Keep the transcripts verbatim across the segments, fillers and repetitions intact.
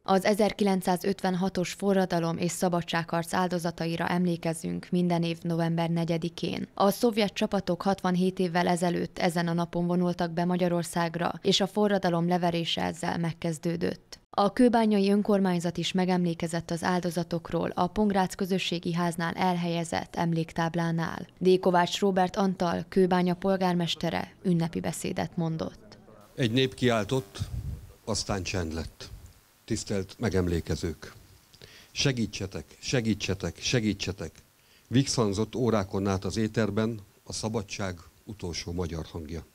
Az ezerkilencszázötvenhatos forradalom és szabadságharc áldozataira emlékezünk minden év november negyedikén. A szovjet csapatok hatvanhét évvel ezelőtt ezen a napon vonultak be Magyarországra, és a forradalom leverése ezzel megkezdődött. A kőbányai önkormányzat is megemlékezett az áldozatokról a Pongrác közösségi háznál elhelyezett emléktáblánál. D. Kovács Róbert Antal, Kőbánya polgármestere ünnepi beszédet mondott. Egy nép kiáltott, aztán csend lett. Tisztelt megemlékezők! Segítsetek, segítsetek, segítsetek! Visszhangzott órákon át az éterben a szabadság utolsó magyar hangja.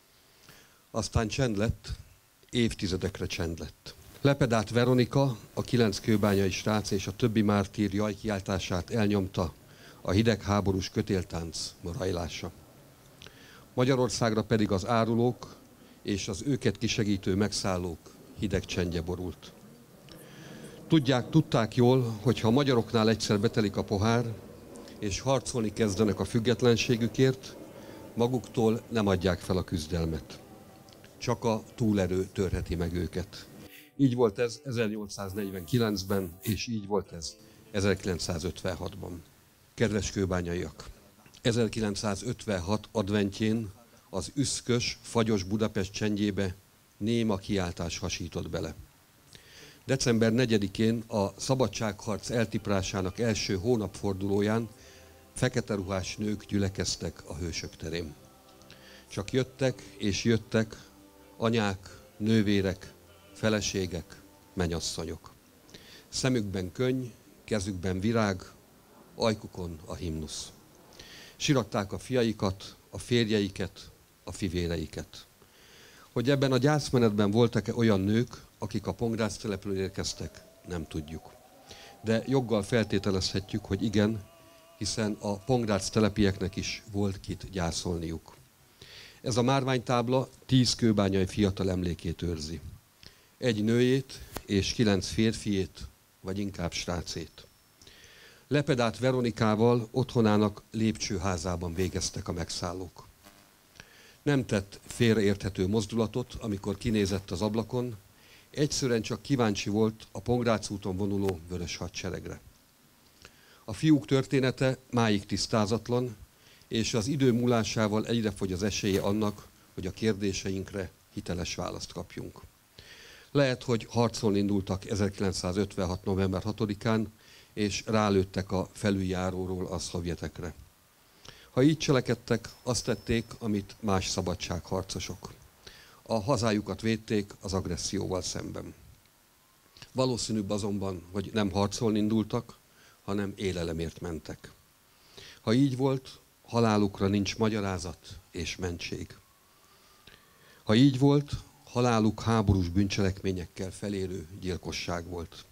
Aztán csend lett, évtizedekre csend lett. Lepedát Veronika, a kilenc kőbányai srác és a többi mártír jajkiáltását elnyomta a hidegháborús kötéltánc morajlása. Magyarországra pedig az árulók és az őket kisegítő megszállók hideg csendje borult. Tudják, tudták jól, hogy ha a magyaroknál egyszer betelik a pohár, és harcolni kezdenek a függetlenségükért, maguktól nem adják fel a küzdelmet. Csak a túlerő törheti meg őket. Így volt ez ezernyolcszáznegyvenkilencben, és így volt ez ezerkilencszázötvenhatban. Kedves kőbányaiak! ezerkilencszázötvenhat adventjén az üszkös, fagyos Budapest csendjébe néma kiáltás hasított bele. december negyedikén a szabadságharc eltiprásának első hónapfordulóján fekete ruhás nők gyülekeztek a Hősök terén. Csak jöttek és jöttek anyák, nővérek, feleségek, mennyasszonyok. Szemükben könny, kezükben virág, ajkukon a himnusz. Siratták a fiaikat, a férjeiket, a fivéreiket. Hogy ebben a gyászmenetben voltak-e olyan nők, akik a Pongrác telepről érkeztek, nem tudjuk. De joggal feltételezhetjük, hogy igen, hiszen a Pongrác telepieknek is volt kit gyászolniuk. Ez a márványtábla tíz kőbányai fiatal emlékét őrzi. Egy nőjét és kilenc férfiét, vagy inkább srácét. Lepedát Veronikával otthonának lépcsőházában végeztek a megszállók. Nem tett félreérthető mozdulatot, amikor kinézett az ablakon, egyszerűen csak kíváncsi volt a Pongrác úton vonuló vörös hadseregre. A fiúk története máig tisztázatlan, és az idő múlásával egyre fogy az esélye annak, hogy a kérdéseinkre hiteles választ kapjunk. Lehet, hogy harcolni indultak ezerkilencszázötvenhat november hatodikán, és rálőttek a felüljáróról a szovjetekre. Ha így cselekedtek, azt tették, amit más szabadságharcosok. A hazájukat védték az agresszióval szemben. Valószínűbb azonban, hogy nem harcolni indultak, hanem élelemért mentek. Ha így volt, halálukra nincs magyarázat és mentség. Ha így volt, haláluk háborús bűncselekményekkel felérő gyilkosság volt.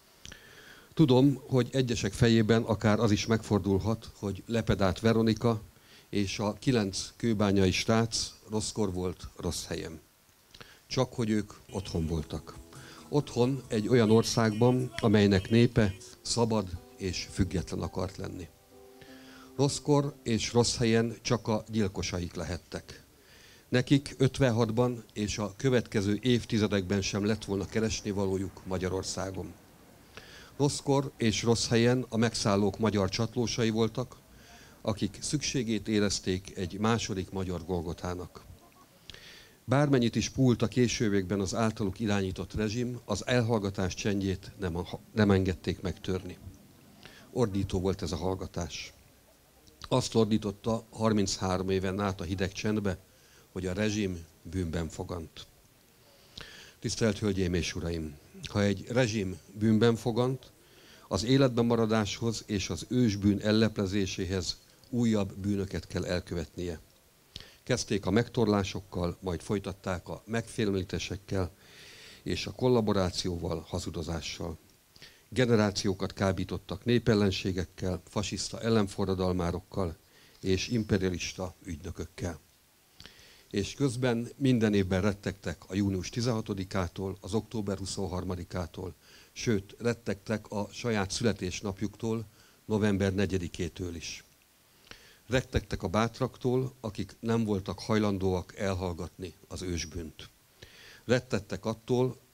Tudom, hogy egyesek fejében akár az is megfordulhat, hogy Lepedát Veronika és a kilenc kőbányai srác rosszkor volt rossz helyen. Csak hogy ők otthon voltak. Otthon egy olyan országban, amelynek népe szabad és független akart lenni. Rosszkor és rossz helyen csak a gyilkosaik lehettek. Nekik ötvenhatban és a következő évtizedekben sem lett volna keresnivalójuk Magyarországon. Rosszkor és rossz helyen a megszállók magyar csatlósai voltak, akik szükségét érezték egy második magyar Golgotának. Bármennyit is púlt a későbbiekben az általuk irányított rezsim, az elhallgatás csendjét nem, nem engedték megtörni. Ordító volt ez a hallgatás. Azt ordította harminchárom éven át a hideg csendbe, hogy a rezsim bűnben fogant. Tisztelt Hölgyeim és Uraim! Ha egy rezsim bűnben fogant, az életben maradáshoz és az ősbűn elleplezéséhez újabb bűnöket kell elkövetnie. Kezdték a megtorlásokkal, majd folytatták a megfélemlítésekkel és a kollaborációval, hazudozással. Generációkat kábítottak népellenségekkel, fasiszta ellenforradalmárokkal és imperialista ügynökökkel. És közben minden évben rettegtek a június tizenhatodikától, az október huszonharmadikától, sőt, rettegtek a saját születésnapjuktól, november negyedikétől is. Rettegtek a bátraktól, akik nem voltak hajlandóak elhallgatni az ősbűnt. Rettettek attól,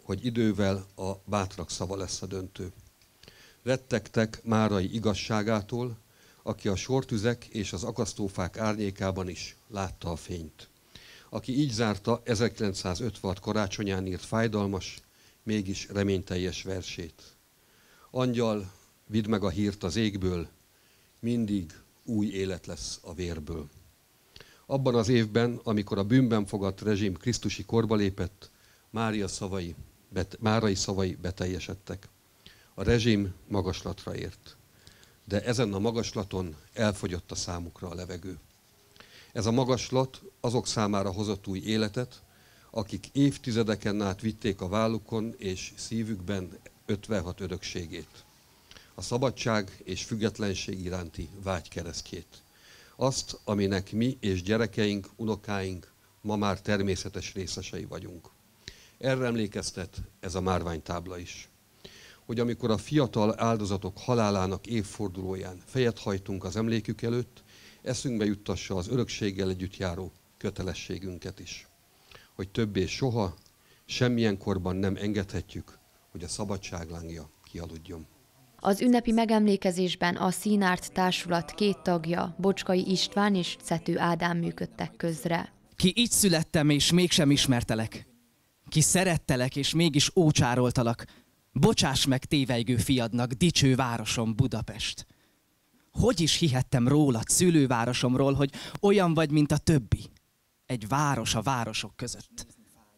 hogy idővel a bátrak szava lesz a döntő. Rettegtek Márai igazságától, aki a sortüzek és az akasztófák árnyékában is látta a fényt. Aki így zárta ezerkilencszázötvenhat karácsonyán írt fájdalmas, mégis reményteljes versét. Angyal, vidd meg a hírt az égből, mindig új élet lesz a vérből. Abban az évben, amikor a bűnben fogadt rezsim krisztusi korba lépett, Mária szavai, bet, Márai szavai beteljesedtek. A rezsim magaslatra ért. De ezen a magaslaton elfogyott a számukra a levegő. Ez a magaslat azok számára hozott új életet, akik évtizedeken át vitték a vállukon és szívükben ötvenhat örökségét. A szabadság és függetlenség iránti vágy keresztjét. Azt, aminek mi és gyerekeink, unokáink ma már természetes részesei vagyunk. Erre emlékeztet ez a márványtábla is. Hogy amikor a fiatal áldozatok halálának évfordulóján fejet hajtunk az emlékük előtt, eszünkbe juttassa az örökséggel együtt járó kötelességünket is. Hogy többé soha, semmilyen korban nem engedhetjük, hogy a szabadság lángja kialudjon. Az ünnepi megemlékezésben a Színárt társulat két tagja, Bocskai István és Cető Ádám működtek közre. Ki így születtem, és mégsem ismertelek. Ki szerettelek, és mégis ócsároltalak. Bocsáss meg tévejgő fiadnak, dicső városom Budapest. Hogy is hihettem rólad, szülővárosomról, hogy olyan vagy, mint a többi. Egy város a városok között.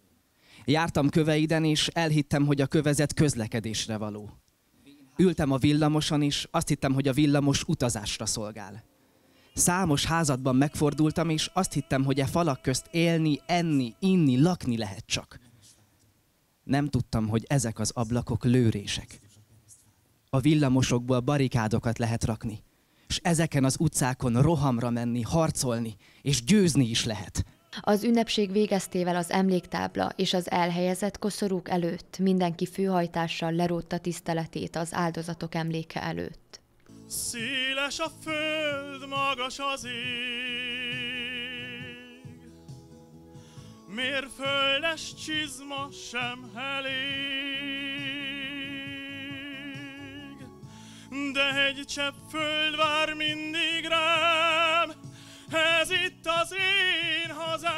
Jártam köveiden, és elhittem, hogy a kövezet közlekedésre való. Ültem a villamoson is, azt hittem, hogy a villamos utazásra szolgál. Számos házadban megfordultam, és azt hittem, hogy e falak közt élni, enni, inni, lakni lehet csak. Nem tudtam, hogy ezek az ablakok lőrések. A villamosokból barikádokat lehet rakni, és ezeken az utcákon rohamra menni, harcolni, és győzni is lehet. Az ünnepség végeztével az emléktábla és az elhelyezett koszorúk előtt mindenki főhajtással lerótta tiszteletét az áldozatok emléke előtt. Széles a föld, magas az ég, mérföldes csizma sem elég, de egy csepp föld vár mindig rám, ez itt az én hazám.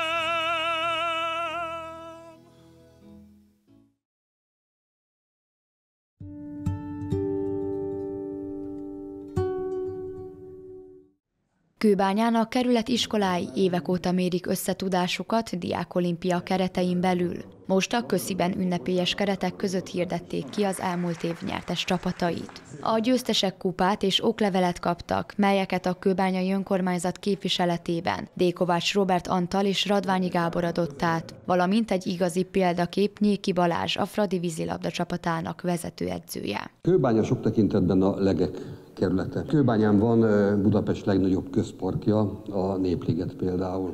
Kőbányán a kerület iskolái évek óta mérik összetudásukat diákolimpia keretein belül. Most a Kösziben ünnepélyes keretek között hirdették ki az elmúlt év nyertes csapatait. A győztesek kupát és oklevelet kaptak, melyeket a kőbányai önkormányzat képviseletében Dékovács Róbert Antal és Radványi Gábor adott át, valamint egy igazi példakép Nyéki Balázs, a Fradi vízilabda csapatának vezetőedzője. Kőbánya sok tekintetben a legek kerülete. Kőbányán van Budapest legnagyobb közparkja, a Népliget például.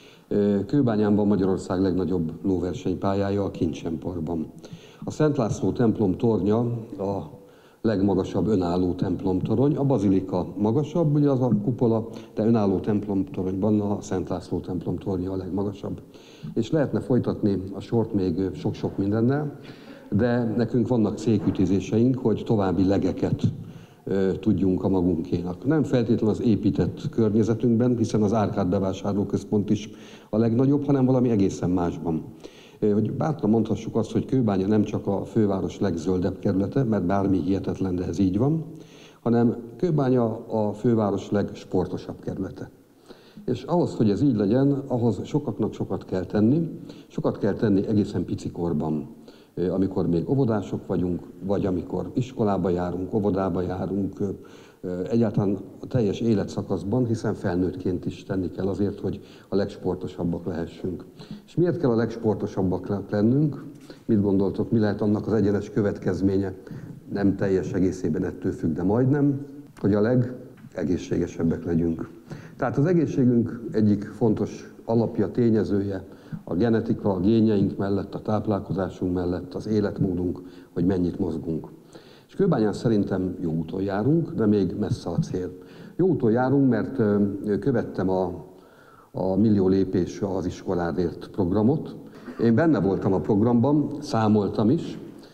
Kőbányán van Magyarország legnagyobb lóversenypályája, a Kincsen Parkban. A Szent László templom tornya a legmagasabb önálló templomtorony, a bazilika magasabb, ugye az a kupola, de önálló templomtoronyban a Szent László templom tornya a legmagasabb. És lehetne folytatni a sort még sok-sok mindennel, de nekünk vannak célkütőzéseink, hogy további legeket tudjunk a magunkénak. Nem feltétlenül az épített környezetünkben, hiszen az Árkád bevásárlóközpont is a legnagyobb, hanem valami egészen másban. Hogy bátran mondhassuk azt, hogy Kőbánya nem csak a főváros legzöldebb kerülete, mert bármi hihetetlen, de ez így van, hanem Kőbánya a főváros legsportosabb kerülete. És ahhoz, hogy ez így legyen, ahhoz sokaknak sokat kell tenni, sokat kell tenni egészen picikorban. Amikor még óvodások vagyunk, vagy amikor iskolába járunk, óvodába járunk, egyáltalán a teljes életszakaszban, hiszen felnőttként is tenni kell azért, hogy a legsportosabbak lehessünk. És miért kell a legsportosabbak lennünk? Mit gondoltok, mi lehet annak az egyenes következménye? Nem teljes egészében ettől függ, de majdnem, hogy a legegészségesebbek legyünk. Tehát az egészségünk egyik fontos alapja, tényezője, a genetika, a génjeink mellett, a táplálkozásunk mellett, az életmódunk, hogy mennyit mozgunk. És Kőbányán szerintem jó úton járunk, de még messze a cél. Jó úton járunk, mert követtem a, a Millió lépés az iskoládért programot, Én benne voltam a programban, számoltam is,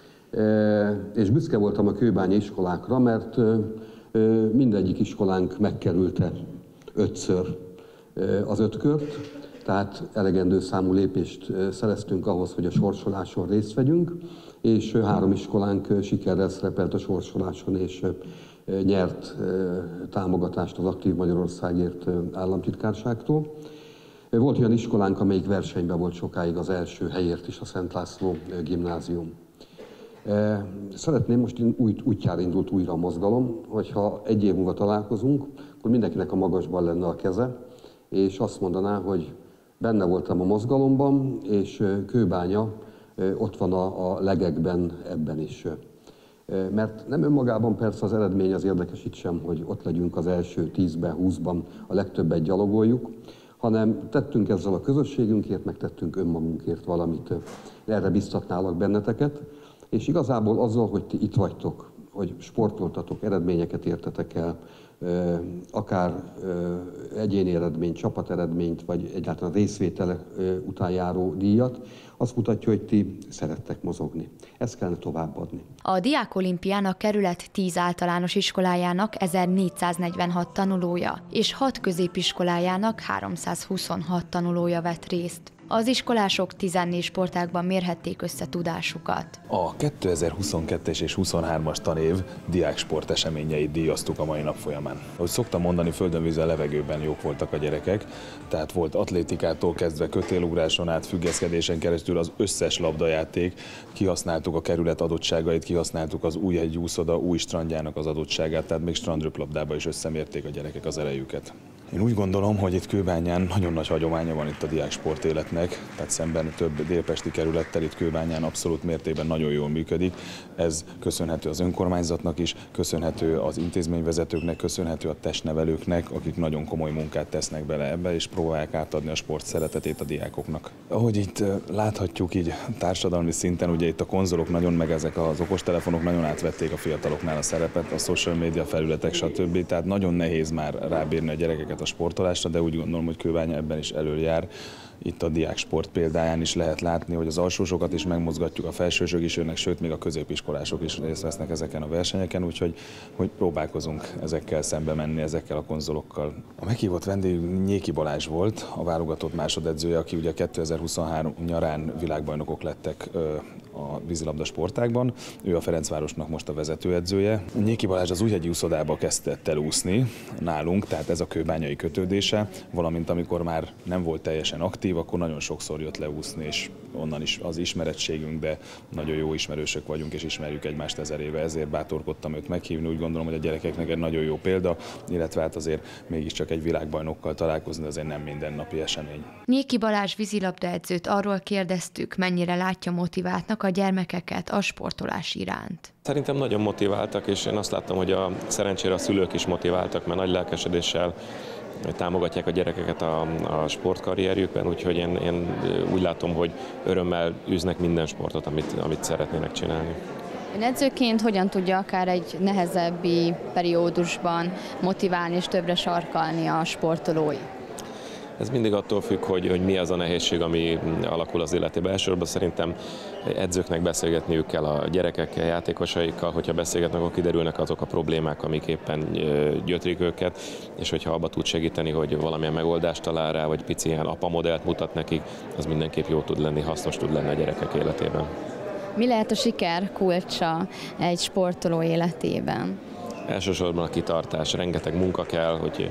és büszke voltam a kőbányi iskolákra, mert mindegyik iskolánk megkerülte ötször az ötkört, tehát elegendő számú lépést szereztünk ahhoz, hogy a sorsoláson részt vegyünk, és három iskolánk sikerrel szerepelt a sorsoláson, és nyert támogatást az Aktív Magyarországért államtitkárságtól. Volt olyan iskolánk, amelyik versenyben volt sokáig az első helyért is, a Szent László gimnázium. Szeretném, most úgy, útjára indult újra a mozgalom, hogyha egy év múlva találkozunk, akkor mindenkinek a magasban lenne a keze, és azt mondaná, hogy benne voltam a mozgalomban, és Kőbánya ott van a, a legekben ebben is. Mert nem önmagában persze az eredmény az érdekes itt sem, hogy ott legyünk az első tízben, húszban, a legtöbbet gyalogoljuk, hanem tettünk ezzel a közösségünkért, meg tettünk önmagunkért valamit. Erre biztatnálak benneteket, és igazából azzal, hogy ti itt vagytok, hogy sportoltatok, eredményeket értetek el, akár egyéni eredményt, csapateredményt, vagy egyáltalán részvétel után járó díjat, azt mutatja, hogy ti szerettek mozogni. Ezt kellene továbbadni. A Diákolimpián a kerület tíz általános iskolájának ezernégyszáznegyvenhat tanulója és hat középiskolájának háromszázhuszonhat tanulója vett részt. Az iskolások tizennégy sportágban mérhették össze tudásukat. A kétezer-huszonkettes és huszonhármas tanév diáksport eseményeit díjaztuk a mai nap folyamán. Ahogy szoktam mondani, földön, vízen, levegőben jók voltak a gyerekek, tehát volt atlétikától kezdve kötélugráson át, függeszkedésen keresztül az összes labdajáték, kihasználtuk a kerület adottságait, kihasználtuk az Újhegyi úszoda új strandjának az adottságát, tehát még strandröplabdába is összemérték a gyerekek az erejüket. Én úgy gondolom, hogy itt Kőbányán nagyon nagy hagyománya van itt a diáksport életnek, tehát szemben több délpesti kerülettel itt Kőbányán abszolút mértékben nagyon jól működik. Ez köszönhető az önkormányzatnak is, köszönhető az intézményvezetőknek, köszönhető a testnevelőknek, akik nagyon komoly munkát tesznek bele ebbe, és próbálják átadni a sport szeretetét a diákoknak. Ahogy itt láthatjuk így társadalmi szinten, ugye itt a konzolok nagyon, meg ezek az okostelefonok nagyon átvették a fiataloknál a szerepet, a social media felületek, stb. Tehát nagyon nehéz már rábírni a gyerekeket a sportolásra, de úgy gondolom, hogy Kőbánya ebben is előjár. Itt a diáksport példáján is lehet látni, hogy az alsósokat is megmozgatjuk, a felsősök is jönnek, sőt, még a középiskolások is részt vesznek ezeken a versenyeken, úgyhogy hogy próbálkozunk ezekkel szembe menni, ezekkel a konzolokkal. A meghívott vendégünk Nyéki Balázs volt, a válogatott másodedzője, aki ugye kétezer-huszonhárom nyarán világbajnokok lettek a vízilabda sportágban. Ő a Ferencvárosnak most a vezetőedzője. Nyéki Balázs az Újhegyi úszodába kezdett el úszni nálunk, tehát ez a kőbányai kötődése, valamint amikor már nem volt teljesen aktív, akkor nagyon sokszor jött leúszni, és onnan is az ismerettségünk, de nagyon jó ismerősök vagyunk, és ismerjük egymást ezer éve, ezért bátorkodtam őt meghívni. Úgy gondolom, hogy a gyerekeknek egy nagyon jó példa, illetve hát azért mégiscsak egy világbajnokkal találkozni, azért nem mindennapi esemény. Nyéki Balázs vízilabdaedzőt arról kérdeztük, mennyire látja motiváltnak a gyermekeket a sportolás iránt. Szerintem nagyon motiváltak, és én azt láttam, hogy a szerencsére a szülők is motiváltak, mert nagy lelkesedéssel támogatják a gyerekeket a, a sportkarrierjükben, úgyhogy én, én úgy látom, hogy örömmel űznek minden sportot, amit, amit szeretnének csinálni. Ön edzőként hogyan tudja akár egy nehezebbi periódusban motiválni és többre sarkalni a sportolói? Ez mindig attól függ, hogy, hogy mi az a nehézség, ami alakul az életében. Elsősorban szerintem edzőknek beszélgetniük kell a gyerekekkel, játékosaikkal, hogyha beszélgetnek, akkor kiderülnek azok a problémák, amik éppen gyötrik őket, és hogyha abba tud segíteni, hogy valamilyen megoldást talál rá, vagy pici ilyen apamodellt mutat nekik, az mindenképp jó tud lenni, hasznos tud lenni a gyerekek életében. Mi lehet a siker kulcsa egy sportoló életében? Elsősorban a kitartás, rengeteg munka kell, hogy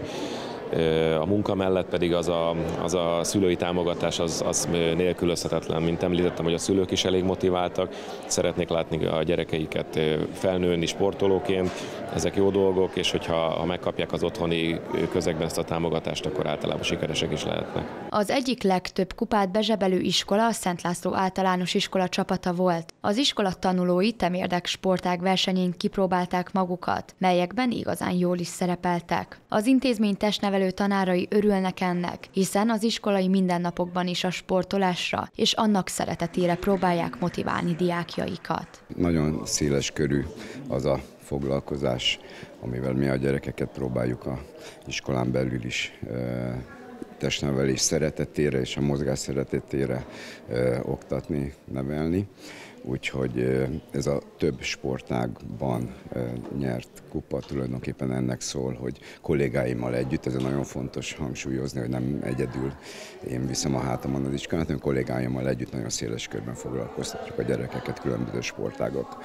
a munka mellett pedig az a, az a szülői támogatás az, az nélkülözhetetlen. Mint említettem, hogy a szülők is elég motiváltak, szeretnék látni a gyerekeiket felnőni sportolóként, ezek jó dolgok, és hogyha ha megkapják az otthoni közegben ezt a támogatást, akkor általában sikeresek is lehetnek. Az egyik legtöbb kupát bezsebelő iskola a Szent László általános iskola csapata volt. Az iskola tanulói temérdek sportág versenyén kipróbálták magukat, melyekben igazán jól is szerepeltek. Az intézmény testnevelő tanárai örülnek ennek, hiszen az iskolai mindennapokban is a sportolásra és annak szeretetére próbálják motiválni diákjaikat. Nagyon széles körű az a foglalkozás, amivel mi a gyerekeket próbáljuk a iskolán belül is testnevelés szeretetére és a mozgás szeretetére ö, oktatni, nevelni. Úgyhogy ez a több sportágban nyert kupa tulajdonképpen ennek szól, hogy kollégáimmal együtt, ez nagyon fontos hangsúlyozni, hogy nem egyedül én viszem a hátamon az iskolát, hanem kollégáimmal együtt nagyon széles körben foglalkoztatjuk a gyerekeket különböző sportágok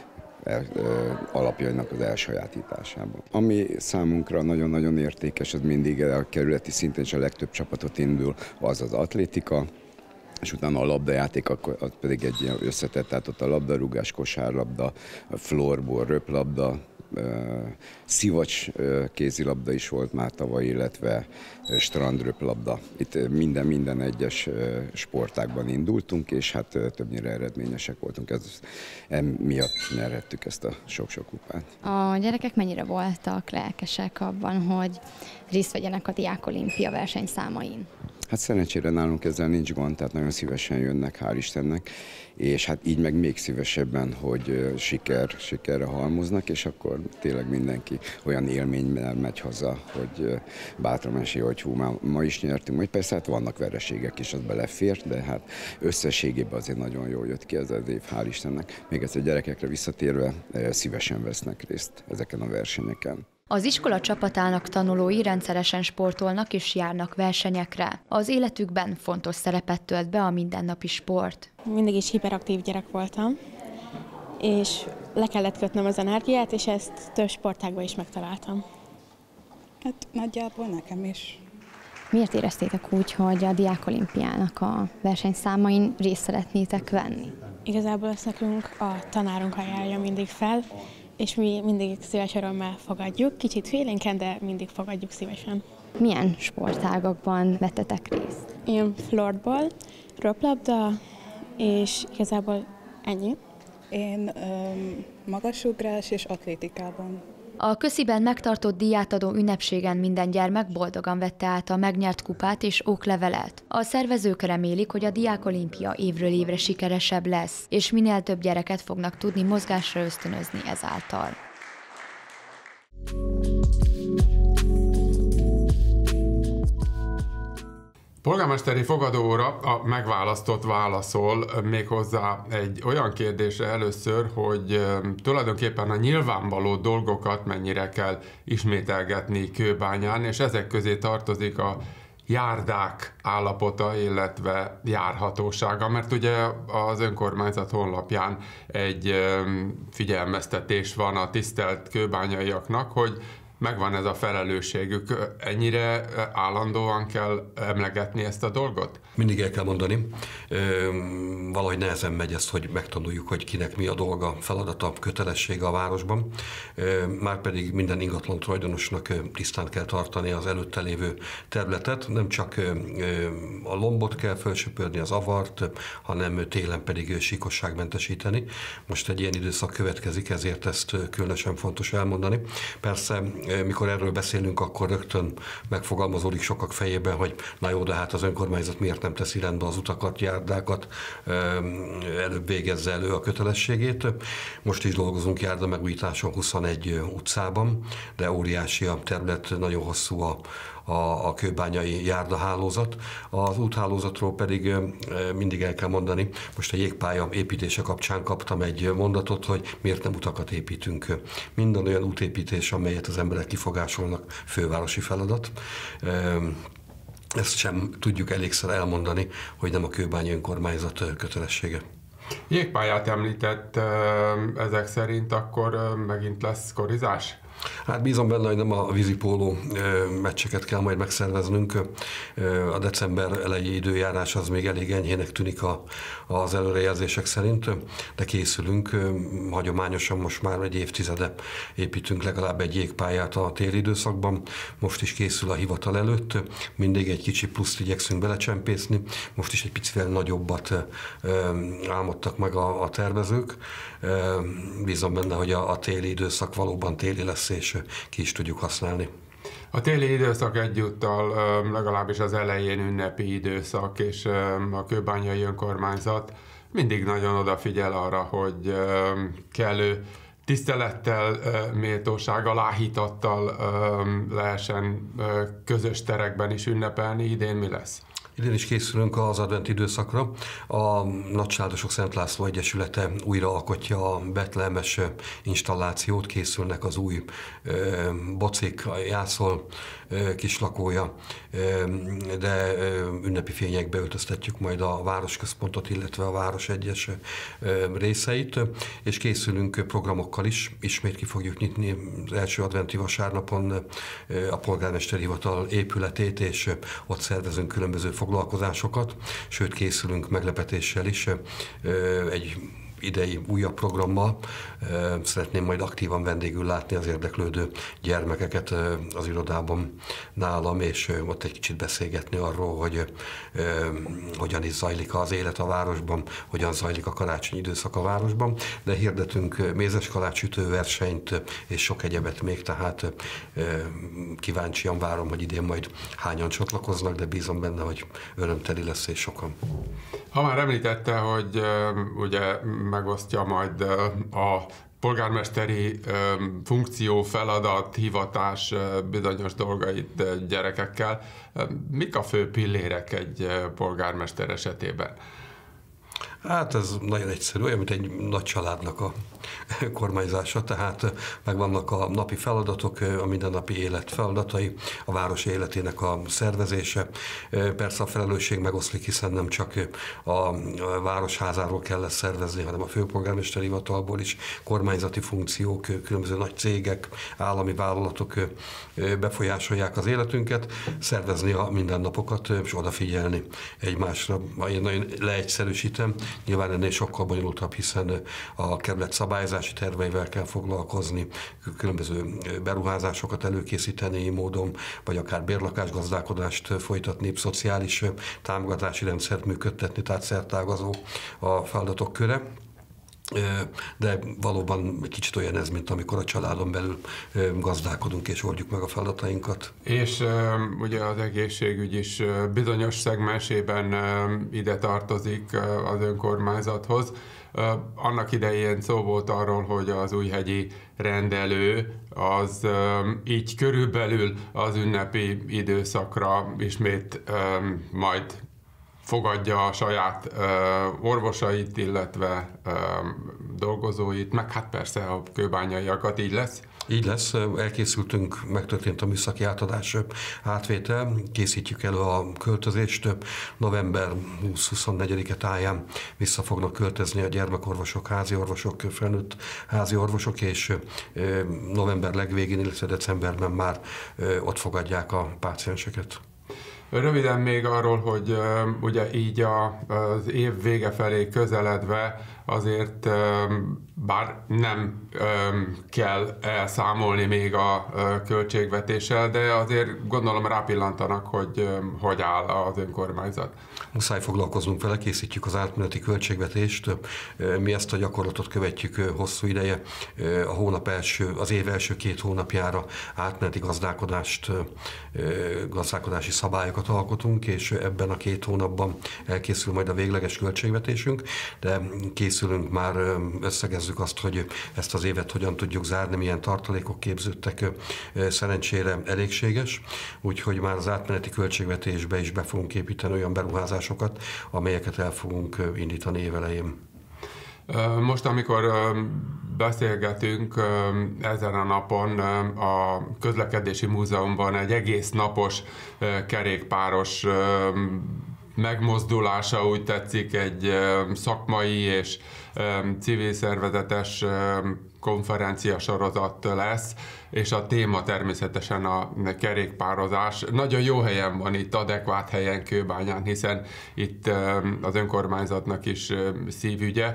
alapjainak az elsajátításában. Ami számunkra nagyon-nagyon értékes, az mindig a kerületi szinten és a legtöbb csapatot indul, az az atlétika, és utána a labdajáték, akkor az pedig egy ilyen összetett, tehát ott a labdarúgás, kosárlabda, floorball, röplabda, szivacs kézilabda is volt már tavaly, illetve strandröplabda. Itt minden, minden egyes sportágban indultunk, és hát többnyire eredményesek voltunk. Ez, emiatt nyerhettük ezt a sok-sok kupát. A gyerekek mennyire voltak lelkesek abban, hogy részt vegyenek a Diák Olimpia versenyszámain? Hát szerencsére nálunk ezzel nincs gond, tehát nagyon szívesen jönnek, hál' Istennek, és hát így meg még szívesebben, hogy siker, sikerre halmoznak, és akkor tényleg mindenki olyan élménnyel megy haza, hogy bátran esély, hogy hú, ma, ma is nyertünk, majd persze hát vannak vereségek is, az belefér, de hát összességében azért nagyon jól jött ki ez az év, hál' Istennek. Még ezt a gyerekekre visszatérve szívesen vesznek részt ezeken a versenyeken. Az iskola csapatának tanulói rendszeresen sportolnak és járnak versenyekre. Az életükben fontos szerepet tölt be a mindennapi sport. Mindig is hiperaktív gyerek voltam, és le kellett kötnöm az energiát, és ezt több sportágban is megtaláltam. Hát nagyjából nekem is. Miért éreztétek úgy, hogy a Diák Olimpiának a versenyszámain részt szeretnétek venni? Igazából ezt nekünk a tanárunk ajánlja mindig fel, és mi mindig szíves örömmel fogadjuk, kicsit félénken, de mindig fogadjuk szívesen. Milyen sportágakban vettetek részt? Én floorball, röplabda, és igazából ennyi. Én öm, magasugrás és atlétikában. A Kösziben megtartott díjátadó ünnepségen minden gyermek boldogan vette át a megnyert kupát és oklevelet. A szervezők remélik, hogy a Diák Olimpia évről évre sikeresebb lesz, és minél több gyereket fognak tudni mozgásra ösztönözni ezáltal. Polgármesteri fogadóóra a megválasztott válaszol méghozzá egy olyan kérdésre először, hogy tulajdonképpen a nyilvánvaló dolgokat mennyire kell ismételgetni Kőbányán, és ezek közé tartozik a járdák állapota, illetve járhatósága, mert ugye az önkormányzat honlapján egy figyelmeztetés van a tisztelt kőbányaiaknak, hogy megvan ez a felelősségük. Ennyire állandóan kell emlegetni ezt a dolgot? Mindig el kell mondani. Valahogy nehezen megy ezt, hogy megtanuljuk, hogy kinek mi a dolga, feladata, kötelessége a városban. Márpedig minden ingatlan tulajdonosnak tisztán kell tartani az előtte lévő területet. Nem csak a lombot kell felsöpörni, az avart, hanem télen pedig síkosságmentesíteni. Most egy ilyen időszak következik, ezért ezt különösen fontos elmondani. Persze, mikor erről beszélünk, akkor rögtön megfogalmazódik sokak fejében, hogy na jó, de hát az önkormányzat miért nem teszi rendbe az utakat, járdákat, előbb végezze elő a kötelességét. Most is dolgozunk járda megújításon huszonegy utcában, de óriási a terület, nagyon hosszú a a, a kőbányai járdahálózat. Az úthálózatról pedig mindig el kell mondani, most a jégpálya építése kapcsán kaptam egy mondatot, hogy miért nem utakat építünk. Minden olyan útépítés, amelyet az emberek kifogásolnak, fővárosi feladat. Ezt sem tudjuk elégszer elmondani, hogy nem a kőbányi önkormányzat kötelessége. Jégpályát említett, ezek szerint akkor megint lesz korizás? Hát bízom benne, hogy nem a vízipóló meccseket kell majd megszerveznünk. A december elejé időjárás az még elég enyhének tűnik a, az előrejelzések szerint, de készülünk. Hagyományosan most már egy évtizede építünk legalább egy jégpályát a téli időszakban. Most is készül a hivatal előtt. Mindig egy kicsi pluszt igyekszünk belecsempészni. Most is egy picivel nagyobbat álmodtak meg a, a tervezők. Bízom benne, hogy a, a téli időszak valóban téli lesz, és ki is tudjuk használni. A téli időszak egyúttal legalábbis az elején ünnepi időszak, és a kőbányai önkormányzat mindig nagyon odafigyel arra, hogy kellő tisztelettel, méltósággal, áhítattal lehessen közös terekben is ünnepelni. Idén mi lesz? Idén is készülünk az advent időszakra. A Nagysárdosok Szent László Egyesülete újra alkotja a betlehemes installációt, készülnek az új bocik, a jászol kislakója, de ünnepi fényekbe öltöztetjük majd a városközpontot, illetve a város egyes részeit, és készülünk programokkal is. Ismét ki fogjuk nyitni az első adventi vasárnapon a polgármesteri hivatal épületét, és ott szervezünk különböző foglalkozásokat, sőt készülünk meglepetéssel is egy idei újabb programmal. Szeretném majd aktívan vendégül látni az érdeklődő gyermekeket az irodában nálam, és ott egy kicsit beszélgetni arról, hogy hogyan is zajlik az élet a városban, hogyan zajlik a karácsonyi időszak a városban, de hirdetünk mézeskalácssütő versenyt és sok egyebet még, tehát kíváncsian várom, hogy idén majd hányan csatlakoznak, de bízom benne, hogy örömteli lesz és sokan. Ha már említette, hogy ugye megosztja majd a polgármesteri funkció, feladat, hivatás bizonyos dolgait gyerekekkel. Mik a fő pillérek egy polgármester esetében? Hát ez nagyon egyszerű, olyan, mint egy nagy családnak a kormányzása, tehát megvannak a napi feladatok, a mindennapi élet feladatai, a város életének a szervezése. Persze a felelősség megoszlik, hiszen nem csak a városházáról kell ezt szervezni, hanem a főpolgármesteri hivatalból is kormányzati funkciók, különböző nagy cégek, állami vállalatok befolyásolják az életünket, szervezni a mindennapokat, és odafigyelni egymásra. Én nagyon leegyszerűsítem, nyilván ennél sokkal bonyolultabb, hiszen a kerület szabályozási terveivel kell foglalkozni, különböző beruházásokat előkészíteni módon, vagy akár bérlakásgazdálkodást folytatni, szociális támogatási rendszert működtetni, tehát szertágazó a feladatok köre. De valóban kicsit olyan ez, mint amikor a családon belül gazdálkodunk és oldjuk meg a feladatainkat. És ugye az egészségügy is bizonyos szegmensében ide tartozik az önkormányzathoz. Annak idején szó volt arról, hogy az újhegyi rendelő az így körülbelül az ünnepi időszakra ismét majd fogadja a saját uh, orvosait, illetve uh, dolgozóit, meg hát persze a kőbányaiakat, így lesz? Így lesz, elkészültünk, megtörtént a műszaki átadás, átvétel, készítjük elő a költözést, november huszonnégyedike táján vissza fognak költözni a gyermekorvosok, házi orvosok, felnőtt házi orvosok, és november legvégén, illetve decemberben már ott fogadják a pácienseket. Röviden még arról, hogy uh, ugye így a, az év vége felé közeledve azért um, bár nem um, kell elszámolni még a uh, költségvetéssel, de azért gondolom rápillantanak, hogy um, hogy áll az önkormányzat. Muszáj foglalkoznunk vele, készítjük az átmeneti költségvetést. Mi ezt a gyakorlatot követjük hosszú ideje. A hónap első, az év első két hónapjára átmeneti gazdálkodást, gazdálkodási szabályokat alkotunk, és ebben a két hónapban elkészül majd a végleges költségvetésünk, de készülünk már, összegezzük azt, hogy ezt az évet hogyan tudjuk zárni, milyen tartalékok képződtek, szerencsére elégséges, úgyhogy már az átmeneti költségvetésbe is be fogunk építeni olyan beruházásokat, amelyeket el fogunk indítani évelején. Most, amikor beszélgetünk, ezen a napon a Közlekedési Múzeumban egy egész napos kerékpáros megmozdulása, úgy tetszik, egy szakmai és civil szervezetes konferencia sorozat lesz, és a téma természetesen a kerékpározás. Nagyon jó helyen van itt, adekvát helyen Kőbányán, hiszen itt az önkormányzatnak is szívügye.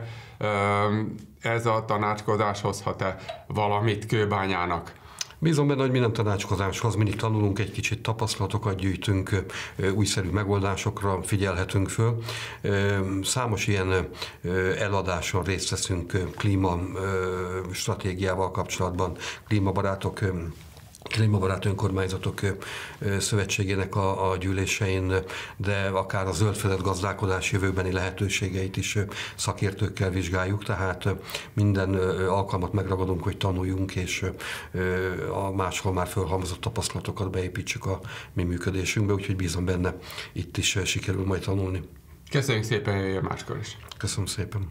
Ez a tanácskozás hozhat-e valamit Kőbányának? Bízom benne, hogy minden tanácskozáshoz mindig tanulunk egy kicsit, tapasztalatokat gyűjtünk, újszerű megoldásokra figyelhetünk föl. Számos ilyen eladáson részt veszünk klíma stratégiával kapcsolatban, klímabarátok Klímabarát Önkormányzatok Szövetségének a, a gyűlésein, de akár a zöldfedett gazdálkodás jövőbeni lehetőségeit is szakértőkkel vizsgáljuk, tehát minden alkalmat megragadunk, hogy tanuljunk, és a máshol már fölhalmozott tapasztalatokat beépítsük a mi működésünkbe, úgyhogy bízom benne, itt is sikerül majd tanulni. Köszönjük szépen, jöjjön máskor is. Köszönöm szépen.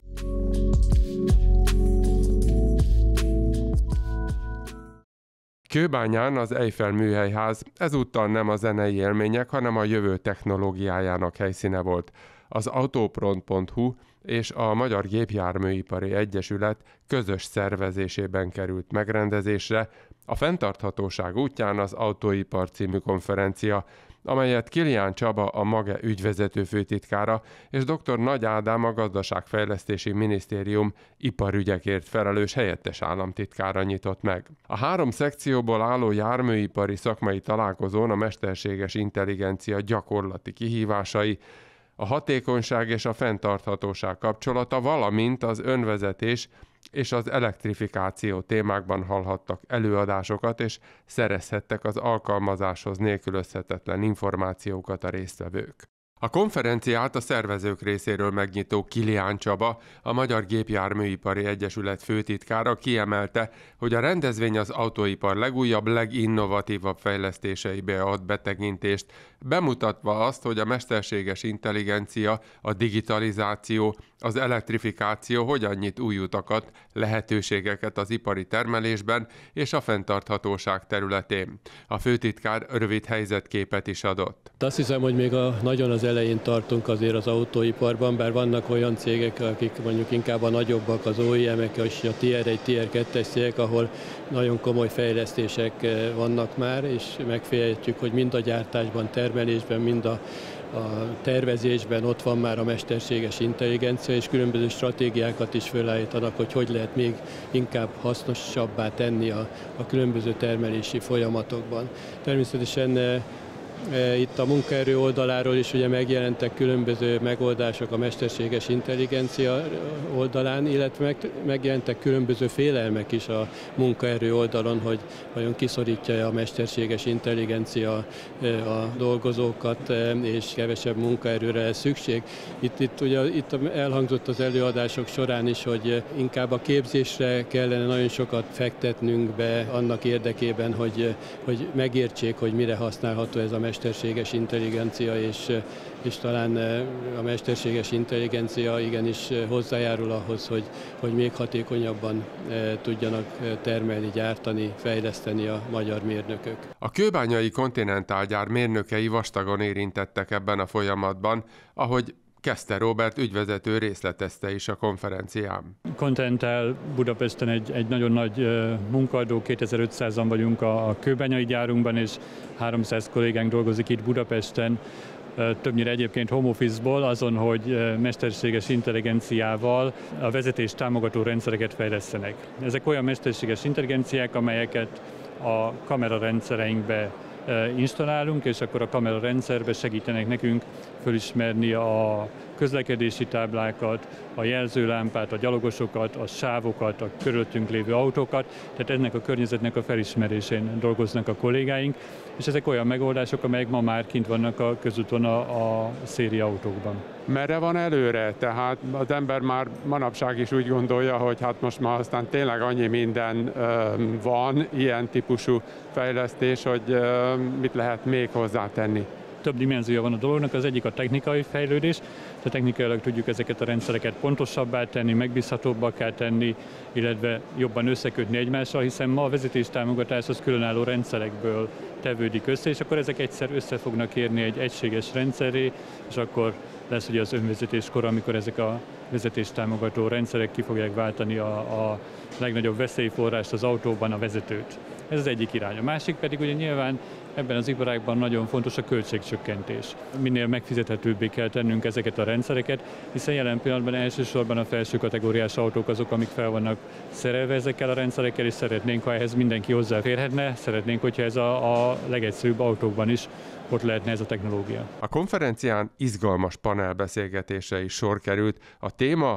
Kőbányán az Eiffel műhelyház ezúttal nem a zenei élmények, hanem a jövő technológiájának helyszíne volt. Az Autopront pont hu és a Magyar Gépjárműipari Egyesület közös szervezésében került megrendezésre a Fenntarthatóság útján az Autóipar című konferencia, amelyet Kilián Csaba, a MAGE ügyvezető főtitkára és dr. Nagy Ádám, a Gazdaságfejlesztési Minisztérium iparügyekért felelős helyettes államtitkára nyitott meg. A három szekcióból álló járműipari szakmai találkozón a mesterséges intelligencia gyakorlati kihívásai, a hatékonyság és a fenntarthatóság kapcsolata, valamint az önvezetés és az elektrifikáció témákban hallhattak előadásokat, és szerezhettek az alkalmazáshoz nélkülözhetetlen információkat a résztvevők. A konferenciát a szervezők részéről megnyitó Kilián Csaba, a Magyar Gépjárműipari Egyesület főtitkára kiemelte, hogy a rendezvény az autóipar legújabb, leginnovatívabb fejlesztéseibe ad betekintést, bemutatva azt, hogy a mesterséges intelligencia, a digitalizáció, az elektrifikáció hogyan nyit új utakat, lehetőségeket az ipari termelésben és a fenntarthatóság területén. A főtitkár rövid helyzetképet is adott. Azt hiszem, hogy még a, nagyon az elején tartunk azért az autóiparban, bár vannak olyan cégek, akik mondjuk inkább a nagyobbak, az o e em-ek és a tier egy, tier kettes cégek, ahol nagyon komoly fejlesztések vannak már, és megfejtjük, hogy mind a gyártásban, termelésben, mind a A tervezésben ott van már a mesterséges intelligencia, és különböző stratégiákat is felállítanak, hogy hogy lehet még inkább hasznosabbá tenni a, a különböző termelési folyamatokban. Természetesen e, e, itt a munkaerő oldaláról is ugye megjelentek különböző megoldások a mesterséges intelligencia oldalán, illetve meg, megjelentek különböző félelmek is a munkaerő oldalon, hogy vajon kiszorítja a mesterséges intelligencia a dolgozókat, és kevesebb munkaerőre lesz szükség. Itt, itt, ugye, itt elhangzott az előadások során is, hogy inkább a képzésre kellene nagyon sokat fektetnünk be annak érdekében, hogy, hogy megértsék, hogy mire használható ez a mesterséges intelligencia, és, és talán a mesterséges intelligencia igenis hozzájárul ahhoz, hogy, hogy még hatékonyabban tudjanak termelni, gyártani, fejleszteni a magyar mérnökök. A kőbányai Continental gyár mérnökei vastagon érintettek ebben a folyamatban, ahogy Keszter Róbert ügyvezető részletezte is a konferencián. Continental Budapesten egy, egy nagyon nagy munkaadó, kétezer-ötszázan vagyunk a, a kőbányai gyárunkban, és háromszáz kollégánk dolgozik itt Budapesten, többnyire egyébként home office-ból, azon, hogy mesterséges intelligenciával a vezetés támogató rendszereket fejlesztenek. Ezek olyan mesterséges intelligenciák, amelyeket a kamerarendszereinkbe installálunk, és akkor a kamerarendszerbe segítenek nekünk fölismerni a közlekedési táblákat, a jelzőlámpát, a gyalogosokat, a sávokat, a körülöttünk lévő autókat, tehát ennek a környezetnek a felismerésén dolgoznak a kollégáink, és ezek olyan megoldások, amelyek ma már kint vannak a közúton a, a széria autókban. Merre van előre? Tehát az ember már manapság is úgy gondolja, hogy hát most már aztán tényleg annyi minden van, ilyen típusú fejlesztés, hogy mit lehet még hozzátenni. Több dimenziója van a dolognak, az egyik a technikai fejlődés, tehát technikailag tudjuk ezeket a rendszereket pontosabbá tenni, megbízhatóbbá tenni, illetve jobban összekötni egymással, hiszen ma a vezetéstámogatás az különálló rendszerekből tevődik össze, és akkor ezek egyszer össze fognak érni egy egységes rendszerré, és akkor lesz ugye az önvezetéskor, amikor ezek a vezetéstámogató rendszerek ki fogják váltani a, a legnagyobb veszélyforrást az autóban, a vezetőt. Ez az egyik irány. A másik pedig ugye nyilván ebben az iparágban nagyon fontos a költségcsökkentés. Minél megfizethetőbbé kell tennünk ezeket a rendszereket, hiszen jelen pillanatban elsősorban a felső kategóriás autók azok, amik fel vannak szerelve ezekkel a rendszerekkel, és szeretnénk, ha ehhez mindenki hozzáférhetne, szeretnénk, hogyha ez a, a legegyszerűbb autókban is ott lehetne ez a technológia. A konferencián izgalmas panelbeszélgetésre is sor került. A téma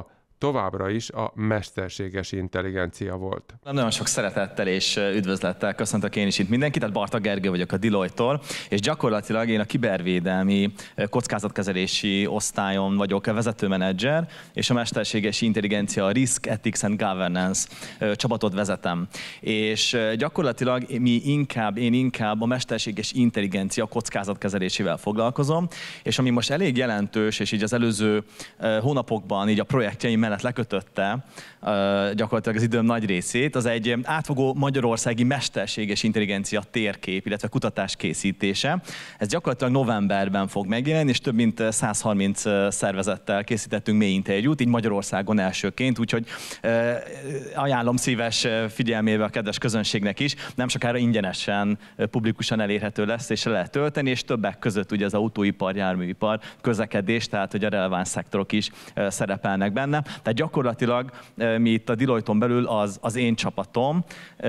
továbbra is a mesterséges intelligencia volt. Nagyon sok szeretettel és üdvözlettel köszöntök én is itt mindenkit, tehát Barta Gergő vagyok a Deloitte-tól, és gyakorlatilag én a kibervédelmi kockázatkezelési osztályon vagyok vezetőmenedzser, és a mesterséges intelligencia Risk, Ethics and Governance csapatot vezetem. És gyakorlatilag mi inkább, én inkább a mesterséges intelligencia kockázatkezelésével foglalkozom, és ami most elég jelentős, és így az előző hónapokban így a projektjeim mellett lekötötte gyakorlatilag az időm nagy részét, az egy átfogó magyarországi mesterséges intelligencia térkép, illetve kutatás készítése. Ez gyakorlatilag novemberben fog megjelenni, és több mint száz harminc szervezettel készítettünk mély interjút, így Magyarországon elsőként, úgyhogy ajánlom szíves figyelmébe a kedves közönségnek is, nem sokára ingyenesen, publikusan elérhető lesz, és lehet tölteni, és többek között ugye az autóipar, járműipar, közlekedés, tehát hogy a releváns szektorok is szerepelnek benne. Tehát gyakorlatilag mi itt a Deloitte-on belül az, az én csapatom,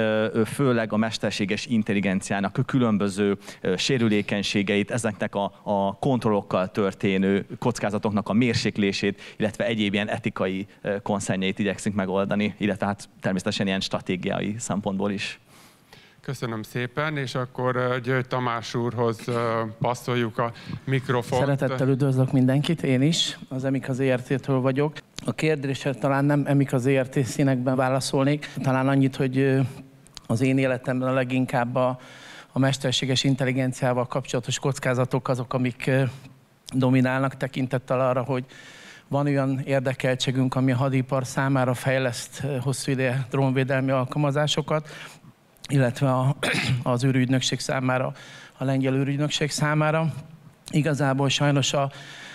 főleg a mesterséges intelligenciának a különböző sérülékenységeit, ezeknek a, a kontrollokkal történő kockázatoknak a mérséklését, illetve egyéb ilyen etikai konszernjeit igyekszünk megoldani, illetve hát természetesen ilyen stratégiai szempontból is. Köszönöm szépen, és akkor György Tamás úrhoz passzoljuk a mikrofont. Szeretettel üdvözlök mindenkit, én is, az Emika zé er té-től vagyok. A kérdésre talán nem Emika zé er té színekben válaszolnék, talán annyit, hogy az én életemben a leginkább a, a mesterséges intelligenciával kapcsolatos kockázatok azok, amik dominálnak, tekintettel arra, hogy van olyan érdekeltségünk, ami a hadipar számára fejleszt hosszú ideje drónvédelmi alkalmazásokat, illetve a, az űrügynökség számára, a lengyel űrügynökség számára. Igazából sajnos a,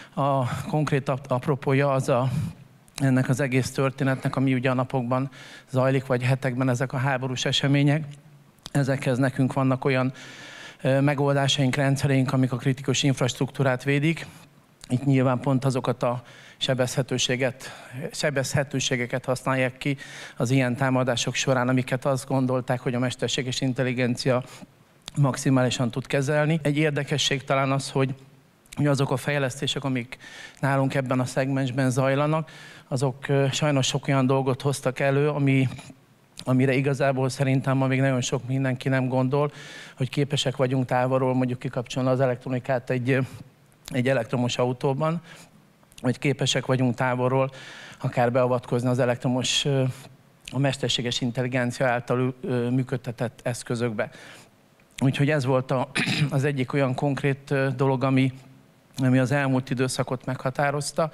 a konkrét apropója az a, ennek az egész történetnek, ami ugye a napokban zajlik, vagy hetekben ezek a háborús események. Ezekhez nekünk vannak olyan megoldásaink, rendszereink, amik a kritikus infrastruktúrát védik. Itt nyilván pont azokat a sebezhetőséget, sebezhetőségeket használják ki az ilyen támadások során, amiket azt gondolták, hogy a mesterséges intelligencia maximálisan tud kezelni. Egy érdekesség talán az, hogy azok a fejlesztések, amik nálunk ebben a szegmensben zajlanak, azok sajnos sok olyan dolgot hoztak elő, ami amire igazából szerintem ma még nagyon sok mindenki nem gondol, hogy képesek vagyunk távolról mondjuk kikapcsolni az elektronikát egy, egy elektromos autóban, vagy képesek vagyunk távolról akár beavatkozni az elektromos, a mesterséges intelligencia által működtetett eszközökbe. Úgyhogy ez volt a, az egyik olyan konkrét dolog, ami, ami az elmúlt időszakot meghatározta.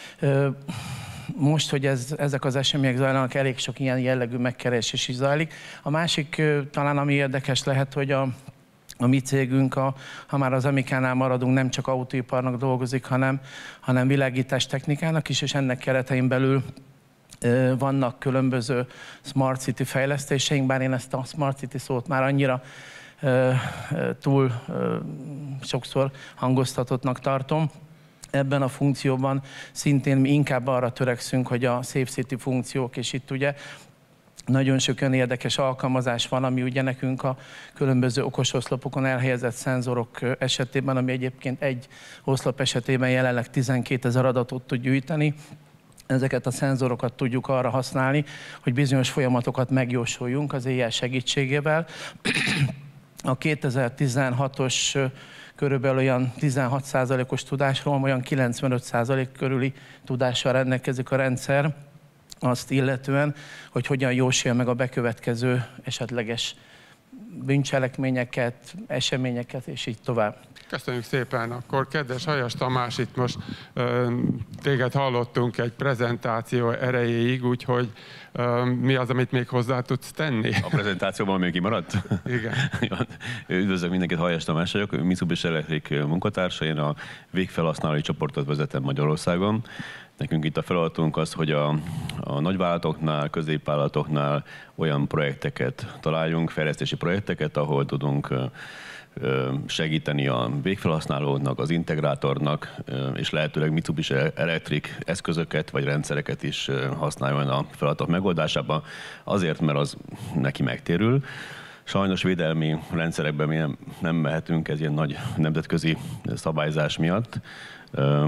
Most, hogy ez, ezek az események zajlanak, elég sok ilyen jellegű megkeresés is zajlik. A másik talán, ami érdekes lehet, hogy a, a mi cégünk, a, ha már az Emikánál maradunk, nem csak autóiparnak dolgozik, hanem, hanem világítástechnikának is, és ennek keretein belül e, vannak különböző Smart City fejlesztéseink, bár én ezt a Smart City szót már annyira e, e, túl e, sokszor hangoztatottnak tartom. Ebben a funkcióban szintén mi inkább arra törekszünk, hogy a Safe City funkciók, és itt ugye nagyon sok olyan érdekes alkalmazás van, ami ugye nekünk a különböző okos oszlopokon elhelyezett szenzorok esetében, ami egyébként egy oszlop esetében jelenleg tizenkétezer adatot tud gyűjteni. Ezeket a szenzorokat tudjuk arra használni, hogy bizonyos folyamatokat megjósoljunk az á i segítségével. A kétezer-tizenhatos körülbelül olyan tizenhat százalékos tudásról, olyan kilencvenöt százalék körüli tudással rendelkezik a rendszer, azt illetően, hogy hogyan jósolja meg a bekövetkező esetleges bűncselekményeket, eseményeket, és így tovább. Köszönjük szépen. Akkor kedves Hajas Tamás, itt most ö, téged hallottunk egy prezentáció erejéig, úgyhogy ö, mi az, amit még hozzá tudsz tenni? A prezentációban még kimaradt? Igen. Üdvözlök mindenkit, Hajas Tamás vagyok, Mitsubishi Electric munkatársa, én a végfelhasználói csoportot vezetem Magyarországon. Nekünk itt a feladatunk az, hogy a, a nagyvállalatoknál, középvállalatoknál olyan projekteket találjunk, fejlesztési projekteket, ahol tudunk segíteni a végfelhasználónak, az integrátornak, és lehetőleg Mitsubishi Electric eszközöket vagy rendszereket is használjon a feladatok megoldásában, azért, mert az neki megtérül. Sajnos védelmi rendszerekben mi nem mehetünk, ez ilyen nagy nemzetközi szabályzás miatt.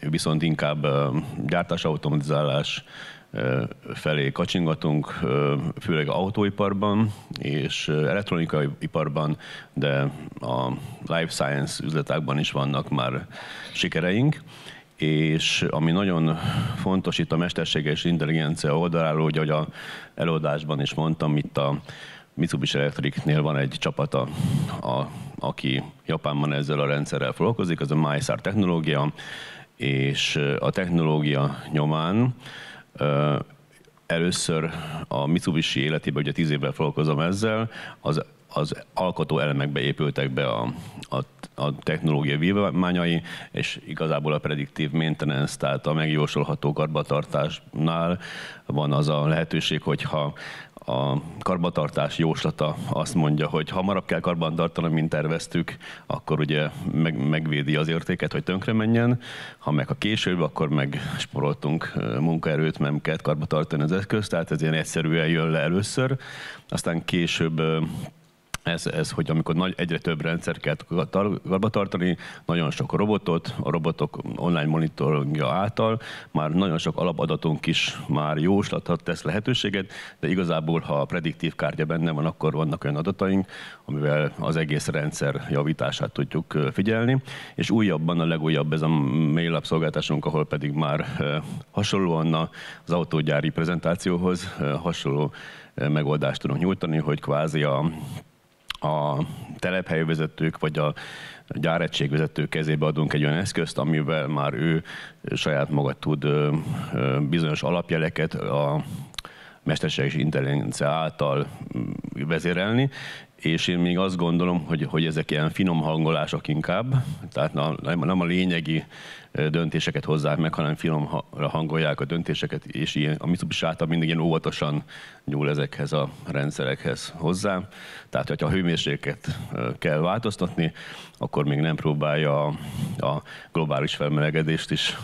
viszont inkább gyártás automatizálás felé kacsingatunk, főleg autóiparban és elektronikai iparban, de a life science üzletágban is vannak már sikereink. És ami nagyon fontos itt a mesterséges intelligencia oldaláról, hogy ahogy a előadásban is mondtam, itt a Mitsubishi Electricnél van egy csapata, a, aki Japánban ezzel a rendszerrel foglalkozik, az a MySAR technológia, és a technológia nyomán ö, először a Mitsubishi életében, ugye tíz évvel foglalkozom ezzel, az, az alkotó elemekbe épültek be a, a, a technológia vívmányai, és igazából a predictive maintenance, tehát a megjósolható karbantartásnál van az a lehetőség, hogyha a karbantartás jóslata azt mondja, hogy hamarabb kell karbantartani, mint terveztük, akkor ugye meg, megvédi az értéket, hogy tönkre menjen. Ha meg a később, akkor meg sporoltunk munkaerőt, nem kell karbantartani az eszközt, tehát ez ilyen egyszerűen jön le először. Aztán később Ez, ez, hogy amikor nagy, egyre több rendszer kell karba tartani, nagyon sok robotot, a robotok online monitorja által már nagyon sok alapadatunk is már jóslatot tesz lehetőséget, de igazából, ha a prediktív kártya benne van, akkor vannak olyan adataink, amivel az egész rendszer javítását tudjuk figyelni, és újabban a legújabb ez a MailUp szolgáltatásunk, ahol pedig már hasonlóan az autógyári prezentációhoz hasonló megoldást tudunk nyújtani, hogy kvázi a a telephelyvezetők vagy a gyáregységvezetők kezébe adunk egy olyan eszközt, amivel már ő saját maga tud bizonyos alapjeleket a mesterséges intelligencia által vezérelni, és én még azt gondolom, hogy, hogy ezek ilyen finom hangolások inkább, tehát nem a lényegi döntéseket hozzák meg, hanem finom hangolják a döntéseket, és ilyen, a Mitsubishi által mindig ilyen óvatosan nyúl ezekhez a rendszerekhez hozzá. Tehát, hogyha a hőmérsékletet kell változtatni, akkor még nem próbálja a, a globális felmelegedést is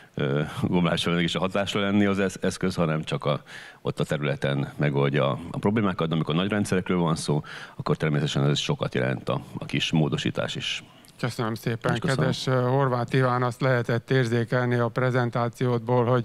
globális felmelegedés a hatásra lenni az eszköz, hanem csak a, ott a területen megoldja a problémákat. De amikor nagy rendszerekről van szó, akkor természetesen ez sokat jelent a, a kis módosítás is. Köszönöm szépen, kedves Horváth Iván, azt lehetett érzékelni a prezentációdból, hogy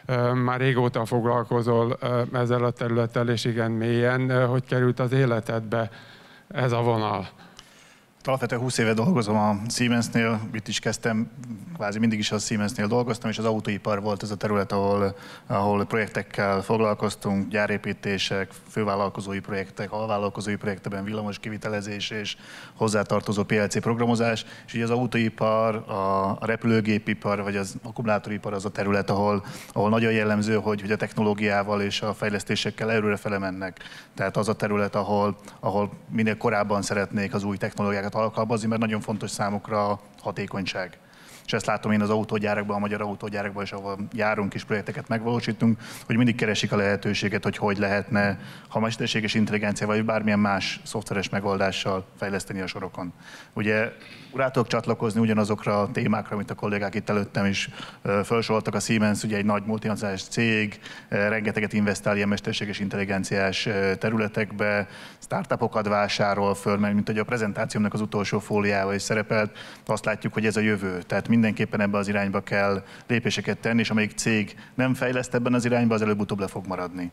már régóta foglalkozol ezzel a területtel, és igen mélyen. Hogy került az életedbe ez a vonal? Alapvetően húsz éve dolgozom a Siemensnél, itt is kezdtem, kvázi mindig is a Siemensnél dolgoztam, és az autóipar volt ez a terület, ahol, ahol projektekkel foglalkoztunk, gyárépítések, fővállalkozói projektek, alvállalkozói projektekben villamos kivitelezés és hozzátartozó pé el cé programozás, és ugye az autóipar, a, a repülőgépipar vagy az akkumulátoripar az a terület, ahol, ahol nagyon jellemző, hogy, hogy a technológiával és a fejlesztésekkel előrefele mennek. Tehát az a terület, ahol, ahol minél korábban szeretnék az új technológiákat alkalmazni, mert nagyon fontos számukra a hatékonyság. És ezt látom én az autógyárakban, a magyar autógyárakban is, ahol járunk és projekteket megvalósítunk, hogy mindig keresik a lehetőséget, hogy hogy lehetne, ha mesterséges intelligencia vagy bármilyen más szoftveres megoldással fejleszteni a sorokon. Ugye rá tudok csatlakozni ugyanazokra a témákra, amit a kollégák itt előttem is felsoroltak. A Siemens ugye egy nagy multinacionális cég, rengeteget investál ilyen mesterséges intelligenciás területekbe, startupokat vásárol föl, mert mint hogy a prezentációmnak az utolsó fóliával is szerepelt, azt látjuk, hogy ez a jövő. Tehát mindenképpen ebbe az irányba kell lépéseket tenni, és amelyik cég nem fejleszt ebben az irányba, az előbb-utóbb le fog maradni.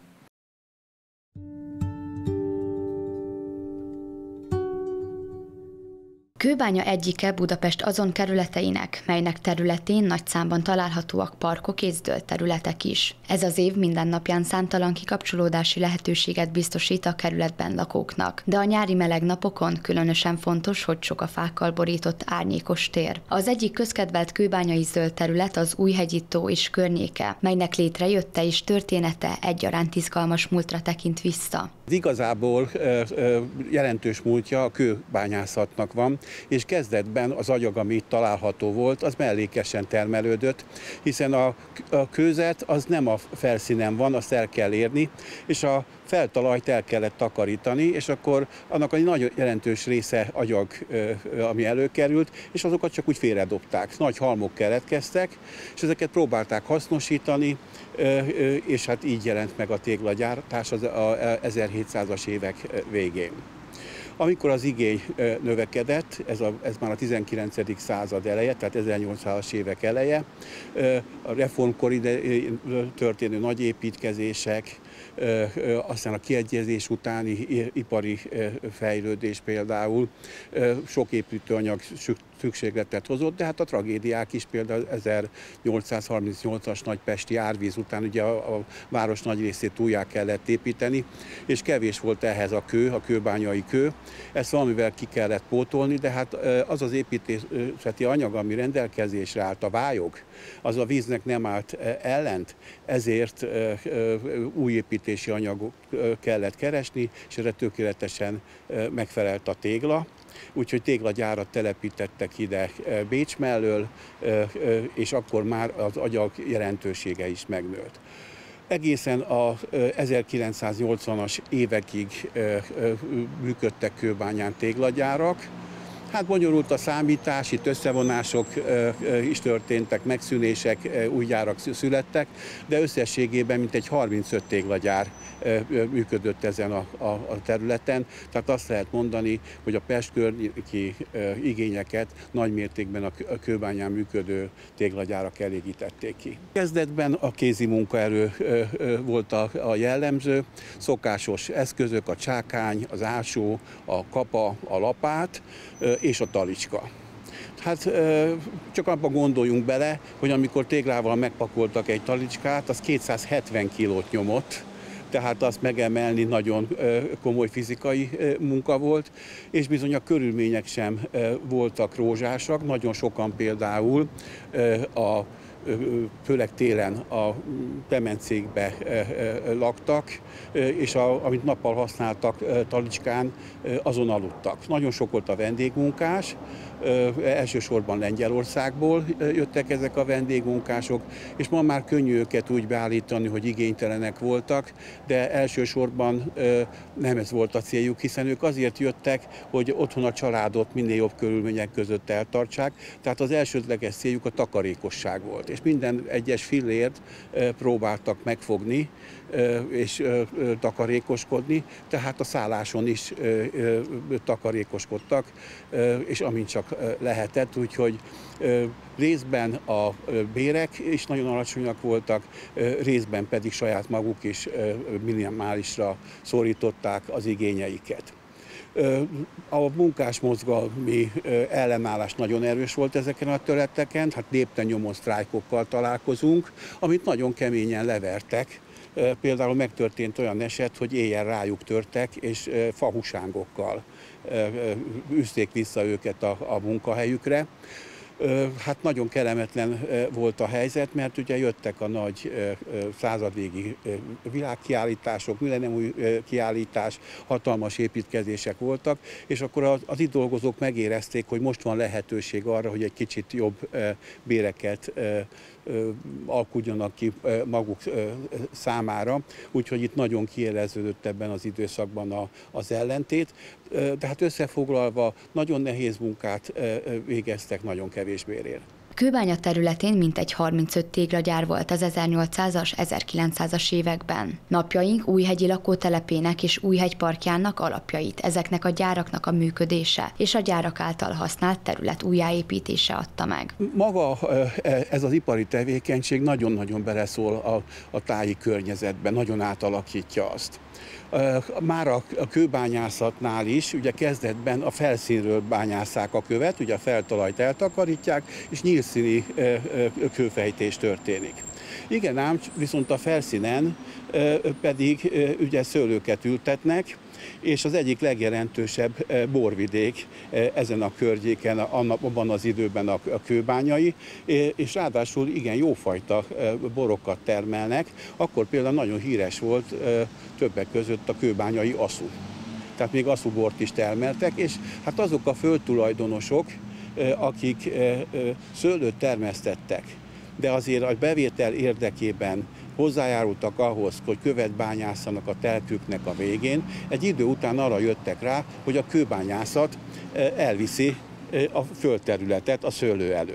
Kőbánya egyike Budapest azon kerületeinek, melynek területén nagy számban találhatóak parkok és zöld területek is. Ez az év minden napján számtalan kikapcsolódási lehetőséget biztosít a kerületben lakóknak, de a nyári meleg napokon különösen fontos, hogy sok a fákkal borított árnyékos tér. Az egyik közkedvelt kőbányai zöld terület az Újhegyi-tó és környéke, melynek létrejötte és története egyaránt izgalmas múltra tekint vissza. Igazából jelentős múltja a kőbányászatnak van, és kezdetben az agyag, ami itt található volt, az mellékesen termelődött, hiszen a, a kőzet az nem a felszínen van, azt el kell érni, és a feltalajt el kellett takarítani, és akkor annak egy nagyon jelentős része agyag, ami előkerült, és azokat csak úgy félredobták. Nagy halmok keletkeztek, és ezeket próbálták hasznosítani, és hát így jelent meg a téglagyártás az ezerhétszázas évek végén. Amikor az igény növekedett, ez, a, ez már a tizenkilencedik század eleje, tehát ezernyolcszázas évek eleje, a reformkor ide történő nagy építkezések, aztán a kiegyezés utáni ipari fejlődés például sok építőanyag szükségletet hozott, de hát a tragédiák is, például ezernyolcszázharmincnyolcas nagypesti árvíz után ugye a, a város nagy részét újjá kellett építeni, és kevés volt ehhez a kő, a kőbányai kő. Ezt valamivel ki kellett pótolni, de hát az az építészeti anyag, ami rendelkezésre állt, a vályog, az a víznek nem állt ellent, ezért új építési anyagot kellett keresni, és erre tökéletesen megfelelt a tégla. Úgyhogy téglagyárat telepítettek ide Bécs mellől, és akkor már az agyag jelentősége is megnőtt. Egészen az ezerkilencszáznyolcvanas évekig működtek Kőbányán téglagyárak. Hát bonyolult a számítás, itt összevonások is történtek, megszűnések, új gyárak születtek, de összességében mintegy harmincöt téglagyár működött ezen a, a, a területen. Tehát azt lehet mondani, hogy a Pest környéki igényeket nagy mértékben a Kőbányán működő téglagyárak elégítették ki. Kezdetben a kézi munkaerő volt a, a jellemző, szokásos eszközök, a csákány, az ásó, a kapa, a lapát és a talicska. Hát csak abban gondoljunk bele, hogy amikor téglával megpakoltak egy talicskát, az kétszázhetven kilót nyomott, tehát azt megemelni nagyon komoly fizikai munka volt, és bizony a körülmények sem voltak rózsásak. Nagyon sokan például a főleg télen a kemencékbe laktak, és a, amit nappal használtak talicskán, azon aludtak. Nagyon sok volt a vendégmunkás, elsősorban Lengyelországból jöttek ezek a vendégmunkások, és ma már könnyű őket úgy beállítani, hogy igénytelenek voltak, de elsősorban nem ez volt a céljuk, hiszen ők azért jöttek, hogy otthon a családot minél jobb körülmények között eltartsák, tehát az elsődleges céljuk a takarékosság volt, és minden egyes fillért próbáltak megfogni, és takarékoskodni, tehát a szálláson is takarékoskodtak, és amint csak lehetett, úgyhogy részben a bérek is nagyon alacsonyak voltak, részben pedig saját maguk is minimálisra szorították az igényeiket. A munkásmozgalmi ellenállás nagyon erős volt ezeken a területeken, hát lépten nyomon sztrájkokkal találkozunk, amit nagyon keményen levertek. Például megtörtént olyan eset, hogy éjjel rájuk törtek, és fahusángokkal üzték vissza őket a, a munkahelyükre. Hát nagyon kellemetlen volt a helyzet, mert ugye jöttek a nagy századvégi világkiállítások, millenniumi kiállítás, hatalmas építkezések voltak, és akkor az itt dolgozók megérezték, hogy most van lehetőség arra, hogy egy kicsit jobb béreket alkudjanak ki maguk számára, úgyhogy itt nagyon kiéleződött ebben az időszakban az ellentét. De hát összefoglalva nagyon nehéz munkát végeztek nagyon kevés bérért. Kőbánya területén mintegy harmincöt téglagyár volt az ezernyolcszázas, ezerkilencszázas években. Napjaink Újhegyi lakótelepének és Újhegy parkjának alapjait ezeknek a gyáraknak a működése és a gyárak által használt terület újjáépítése adta meg. Maga ez az ipari tevékenység nagyon-nagyon beleszól a, a táji környezetben, nagyon átalakítja azt. Már a kőbányászatnál is, ugye kezdetben a felszínről bányásszák a követ, ugye a feltalajt eltakarítják, és nyílszíni kőfejtés történik. Igen ám, viszont a felszínen pedig ugye szőlőket ültetnek, és az egyik legjelentősebb borvidék ezen a környéken, abban az időben a Kőbányai, és ráadásul igen jófajta borokat termelnek. Akkor például nagyon híres volt többek között a kőbányai aszú. Tehát még aszúbort is termeltek, és hát azok a földtulajdonosok, akik szőlőt termesztettek, de azért a bevétel érdekében hozzájárultak ahhoz, hogy követ bányászanak a telküknek a végén, egy idő után arra jöttek rá, hogy a kőbányászat elviszi a földterületet a szőlő elől.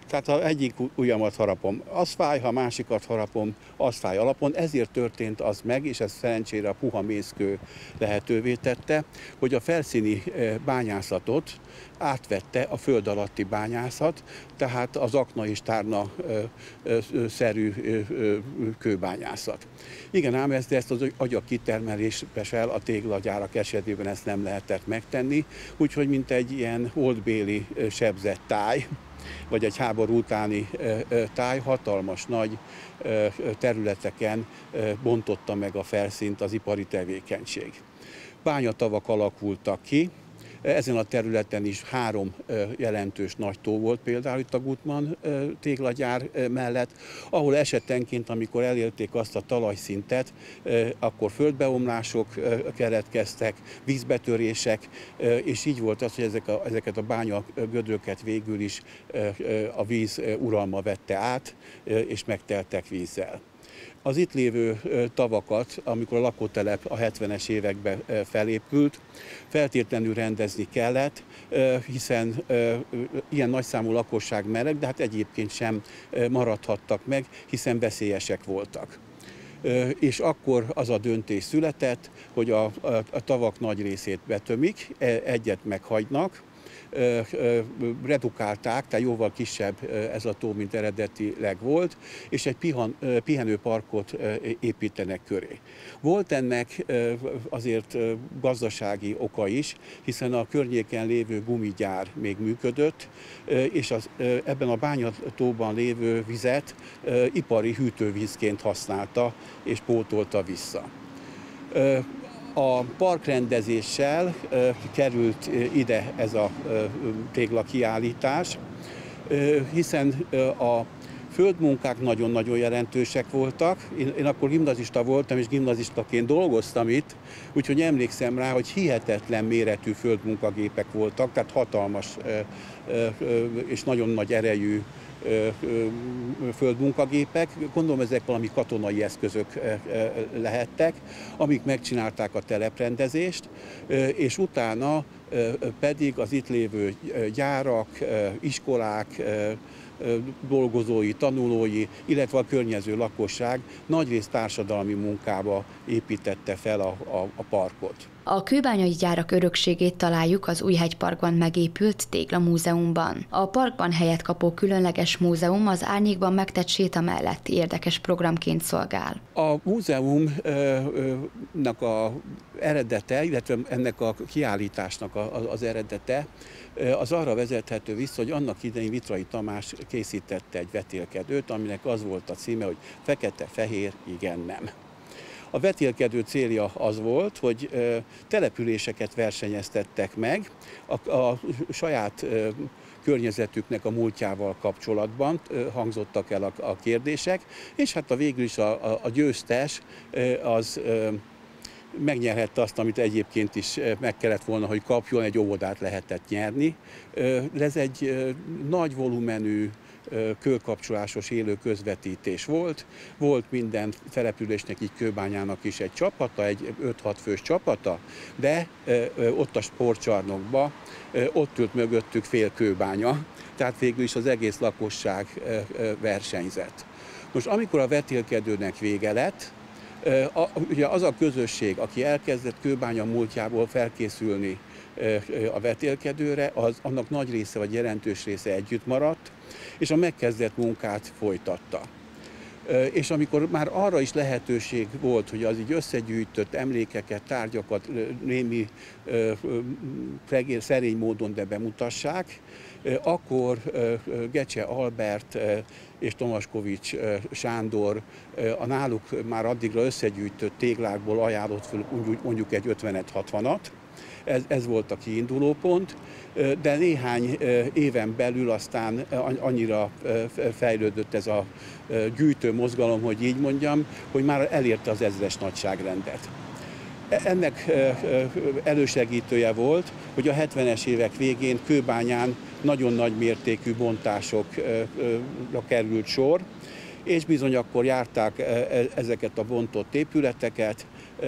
Tehát ha egyik ujjamat harapom, az fáj, ha másikat harapom, az fáj alapon. Ezért történt az meg, és ez szerencsére a puha mészkő lehetővé tette, hogy a felszíni bányászatot átvette a föld alatti bányászat, tehát az akna és tárna szerű kőbányászat. Igen ám, ezt, ezt az agyak kitermeléssel a téglagyárak esetében ezt nem lehetett megtenni, úgyhogy mint egy ilyen oldbéli sebzett táj, vagy egy háború utáni táj hatalmas nagy területeken bontotta meg a felszínt az ipari tevékenység. Bányatavak alakultak ki, ezen a területen is három jelentős nagy tó volt például itt a Gutmann téglagyár mellett, ahol esetenként, amikor elérték azt a talajszintet, akkor földbeomlások keletkeztek, vízbetörések, és így volt az, hogy ezek a, ezeket a bányagödröket végül is a víz uralma vette át, és megteltek vízzel. Az itt lévő tavakat, amikor a lakótelep a hetvenes években felépült, feltétlenül rendezni kellett, hiszen ilyen nagyszámú lakosság meleg, de hát egyébként sem maradhattak meg, hiszen veszélyesek voltak. És akkor az a döntés született, hogy a, a tavak nagy részét betömik, egyet meghagynak, redukálták, tehát jóval kisebb ez a tó, mint eredetileg volt, és egy pihan, pihenőparkot építenek köré. Volt ennek azért gazdasági oka is, hiszen a környéken lévő gumigyár még működött, és az, ebben a bányatóban lévő vizet ipari hűtővízként használta és pótolta vissza. A parkrendezéssel került ide ez a téglakiállítás, hiszen a földmunkák nagyon-nagyon jelentősek voltak. Én, én akkor gimnazista voltam, és gimnazistaként dolgoztam itt, úgyhogy emlékszem rá, hogy hihetetlen méretű földmunkagépek voltak, tehát hatalmas és nagyon nagy erejű földmunkagépek, gondolom ezek valami katonai eszközök lehettek, amik megcsinálták a teleprendezést, és utána pedig az itt lévő gyárak, iskolák, dolgozói, tanulói, illetve a környező lakosság nagyrészt társadalmi munkába építette fel a, a, a parkot. A kőbányai gyárak örökségét találjuk az Újhegyparkban megépült Téglamúzeumban. A parkban helyet kapó különleges múzeum az árnyékban megtett séta mellett érdekes programként szolgál. A múzeumnak az eredete, illetve ennek a kiállításnak az eredete, az arra vezethető vissza, hogy annak idején Vitrai Tamás készítette egy vetélkedőt, aminek az volt a címe, hogy fekete-fehér, igen, nem. A vetélkedő célja az volt, hogy településeket versenyeztettek meg a, a saját környezetüknek a múltjával kapcsolatban, hangzottak el a, a kérdések, és hát a végül is a, a, a győztes az megnyerhette azt, amit egyébként is meg kellett volna, hogy kapjon, egy óvodát lehetett nyerni. Ez egy nagy volumenű, kőkapcsolásos élő közvetítés volt. Volt minden településnek, így Kőbányának is egy csapata, egy öt-hat fős csapata, de ott a sportcsarnokban ott ült mögöttük fél Kőbánya, tehát végül is az egész lakosság versenyzett. Most amikor a vetélkedőnek vége lett, A, ugye az a közösség, aki elkezdett Kőbánya múltjából felkészülni a vetélkedőre, az, annak nagy része vagy jelentős része együtt maradt, és a megkezdett munkát folytatta. És amikor már arra is lehetőség volt, hogy az így összegyűjtött emlékeket, tárgyakat némi szerény módon de bemutassák, akkor Gecse Albert és Tomaskovics Sándor a náluk már addigra összegyűjtött téglákból ajánlott fel mondjuk egy ötvenet-hatvanat. Ez, ez volt a kiinduló pont, de néhány éven belül aztán annyira fejlődött ez a gyűjtő mozgalom, hogy így mondjam, hogy már elérte az ezres nagyságrendet. Ennek elősegítője volt, hogy a hetvenes évek végén Kőbányán nagyon nagy mértékű bontásokra került sor, és bizony akkor járták ezeket a bontott épületeket,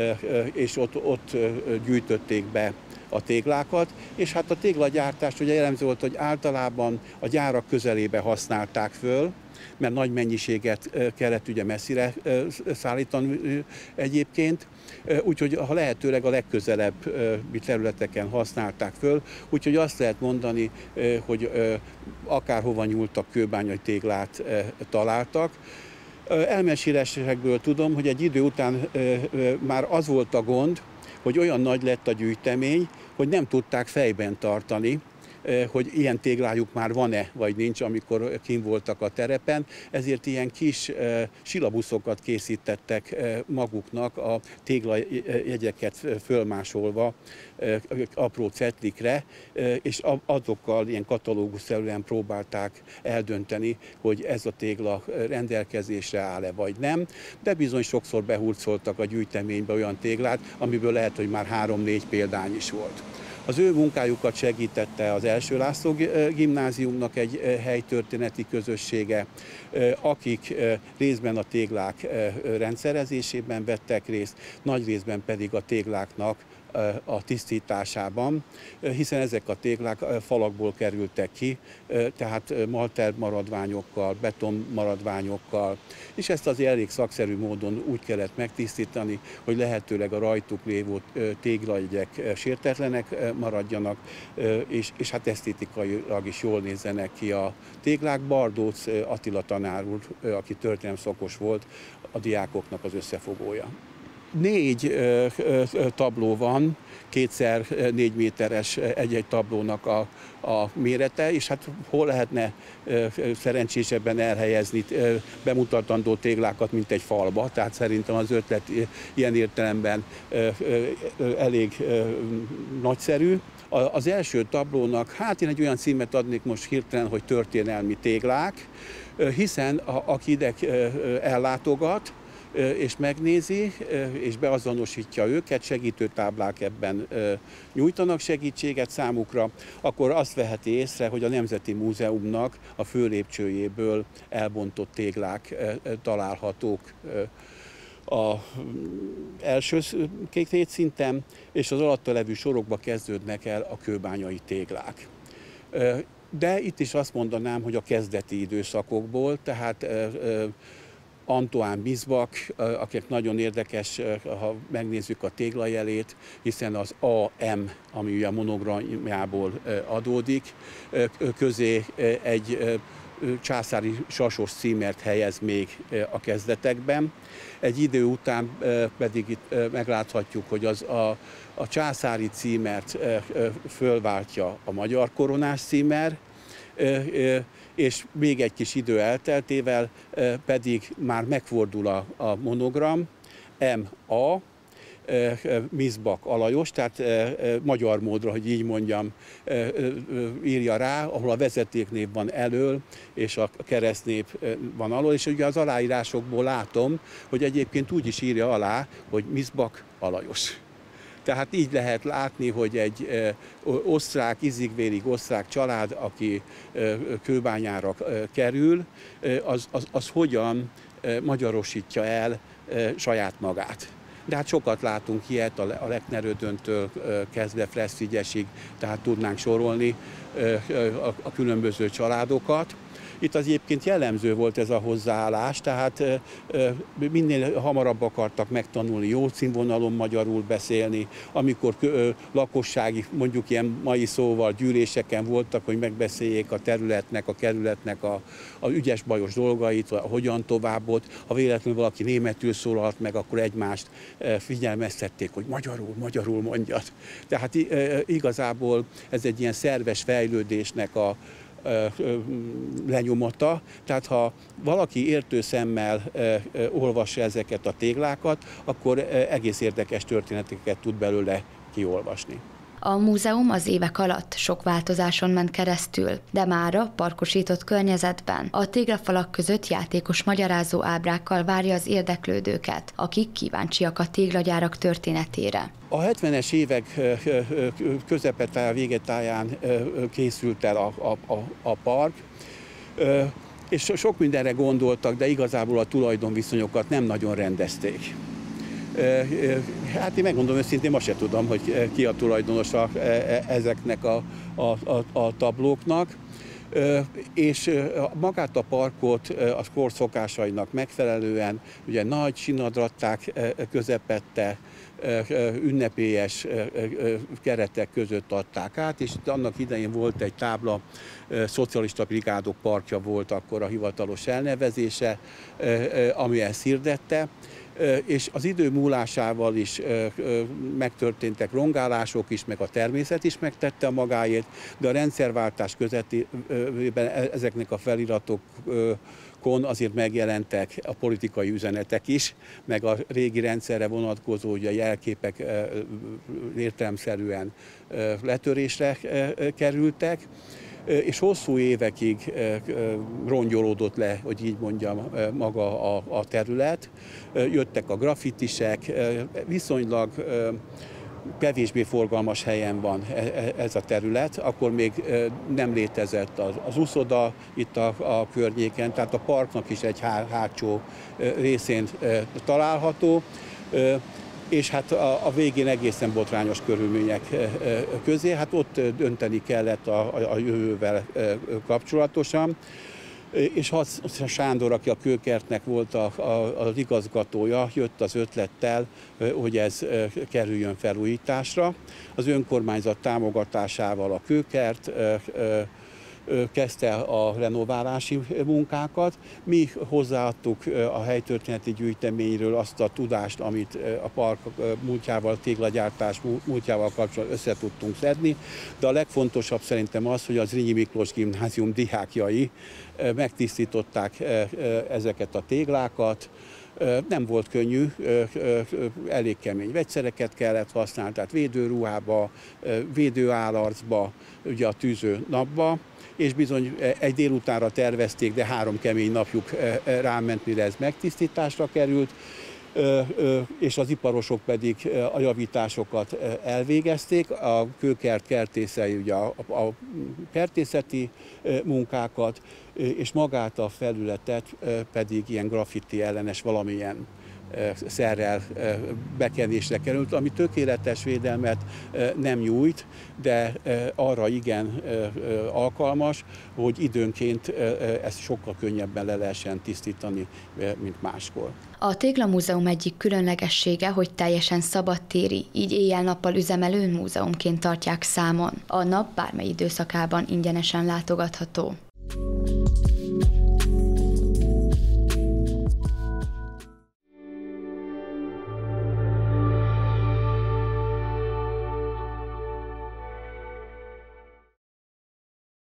és ott, ott gyűjtötték be a téglákat, és hát a téglagyártást ugye jellemző volt, hogy általában a gyárak közelébe használták föl, mert nagy mennyiséget kellett ugye messzire szállítani egyébként, úgyhogy ha lehetőleg a legközelebbi területeken használták föl, úgyhogy azt lehet mondani, hogy akárhova nyúltak, kőbányai téglát találtak. Elmesélésekből tudom, hogy egy idő után már az volt a gond, hogy olyan nagy lett a gyűjtemény, hogy nem tudták fejben tartani, hogy ilyen téglájuk már van-e, vagy nincs, amikor kint voltak a terepen. Ezért ilyen kis silabuszokat készítettek maguknak a téglajegyeket fölmásolva apró cetlikre, és azokkal ilyen katalógusszerűen próbálták eldönteni, hogy ez a tégla rendelkezésre áll-e vagy nem, de bizony sokszor behurcoltak a gyűjteménybe olyan téglát, amiből lehet, hogy már három-négy példány is volt. Az ő munkájukat segítette az Első László Gimnáziumnak egy helytörténeti közössége, akik részben a téglák rendszerezésében vettek részt, nagy részben pedig a tégláknak a tisztításában, hiszen ezek a téglák falakból kerültek ki, tehát malter maradványokkal, beton maradványokkal, és ezt azért elég szakszerű módon úgy kellett megtisztítani, hogy lehetőleg a rajtuk lévő téglajegyek sértetlenek maradjanak, és, és hát esztétikailag is jól nézzenek ki a téglák. Bardóc Attila tanár úr, aki történelem szakos volt, a diákoknak az összefogója. Négy ö, ö, tabló van, kétszer négy méteres egy-egy tablónak a, a mérete, és hát hol lehetne ö, szerencsésebben elhelyezni ö, bemutatandó téglákat, mint egy falba. Tehát szerintem az ötlet ilyen értelemben ö, ö, elég ö, nagyszerű. Az első tablónak, hát én egy olyan címet adnék most hirtelen, hogy történelmi téglák, hiszen a, aki ide ellátogat, és megnézi, és beazonosítja őket, segítőtáblák ebben nyújtanak segítséget számukra, akkor azt veheti észre, hogy a Nemzeti Múzeumnak a főlépcsőjéből elbontott téglák találhatók az első két szinten, és az alatta levő sorokba kezdődnek el a kőbányai téglák. De itt is azt mondanám, hogy a kezdeti időszakokból, tehát Antoine Bisbach, akik nagyon érdekes, ha megnézzük a téglajelét, hiszen az á em, ami ugye a monogramjából adódik, közé egy császári sasos címert helyez még a kezdetekben. Egy idő után pedig itt megláthatjuk, hogy az a, a császári címert fölváltja a magyar koronás címer, és még egy kis idő elteltével pedig már megfordul a, a monogram, em á, Bisbach Alajos, tehát magyar módra, hogy így mondjam, írja rá, ahol a vezetéknév van elől, és a keresztnév van alól, és ugye az aláírásokból látom, hogy egyébként úgy is írja alá, hogy Bisbach Alajos. Tehát így lehet látni, hogy egy osztrák, ízig-vérig osztrák család, aki kőbányára kerül, az, az, az hogyan magyarosítja el saját magát. De hát sokat látunk ilyet, a Lechner-Ödöntől kezdve Fresszigyesig, tehát tudnánk sorolni a különböző családokat. Itt az egyébként jellemző volt ez a hozzáállás, tehát minél hamarabb akartak megtanulni jó színvonalon magyarul beszélni, amikor lakossági, mondjuk ilyen mai szóval gyűléseken voltak, hogy megbeszéljék a területnek, a kerületnek a, a ügyes-bajos dolgait, hogyan továbbot. Ha véletlenül valaki németül szólalt meg, akkor egymást figyelmeztették, hogy magyarul, magyarul mondjad. Tehát igazából ez egy ilyen szerves fejlődésnek a lenyomata, tehát ha valaki értő szemmel olvassa ezeket a téglákat, akkor egész érdekes történeteket tud belőle kiolvasni. A múzeum az évek alatt sok változáson ment keresztül, de mára parkosított környezetben a téglafalak között játékos magyarázó ábrákkal várja az érdeklődőket, akik kíváncsiak a téglagyárak történetére. A hetvenes évek közepetáján, végetáján készült el a, a, a, a park. és sok mindenre gondoltak, de igazából a tulajdonviszonyokat nem nagyon rendezték. Hát én megmondom őszintén, ma se tudom, hogy ki a tulajdonosa ezeknek a, a, a, a tablóknak, és magát a parkot a kor szokásainak megfelelően, ugye nagy sinadratták közepette, ünnepélyes keretek között adták át, és annak idején volt egy tábla, szocialista brigádok parkja volt akkor a hivatalos elnevezése, ami ezt hirdette, és az idő múlásával is megtörténtek rongálások is, meg a természet is megtette a magáét, de a rendszerváltás közöttében ezeknek a feliratokon azért megjelentek a politikai üzenetek is, meg a régi rendszerre vonatkozó ugye, jelképek értelemszerűen letörésre kerültek, és hosszú évekig rongyolódott le, hogy így mondjam, maga a, a terület. Jöttek a graffitisek, viszonylag kevésbé forgalmas helyen van ez a terület, akkor még nem létezett az, az uszoda itt a, a környéken, tehát a parknak is egy há, hátsó részén található, és hát a, a végén egészen botrányos körülmények közé, hát ott dönteni kellett a, a, a jövővel kapcsolatosan, és Hasz Sándor, aki a kőkertnek volt a, a, az igazgatója, jött az ötlettel, hogy ez kerüljön felújításra. Az önkormányzat támogatásával a kőkert kezdte a renoválási munkákat. Mi hozzáadtuk a helytörténeti gyűjteményről azt a tudást, amit a park múltjával, téglagyártás múltjával kapcsolatban össze tudtunk szedni, de a legfontosabb szerintem az, hogy az Zrínyi Miklós Gimnázium diákjai megtisztították ezeket a téglákat. Nem volt könnyű, elég kemény vegyszereket kellett használni, tehát védőruhába, védőállarcba, ugye a tűző napba, és bizony egy délutánra tervezték, de három kemény napjuk ráment, mire ez megtisztításra került, és az iparosok pedig a javításokat elvégezték, a kőkert kertészei ugye a, a kertészeti munkákat, és magát a felületet pedig ilyen graffiti ellenes valamilyen szerrel bekenésre került, ami tökéletes védelmet nem nyújt, de arra igen alkalmas, hogy időnként ezt sokkal könnyebben le lehessen tisztítani, mint máskor. A Téglamúzeum egyik különlegessége, hogy teljesen szabadtéri, így éjjel-nappal üzemelő múzeumként tartják számon. A nap bármely időszakában ingyenesen látogatható.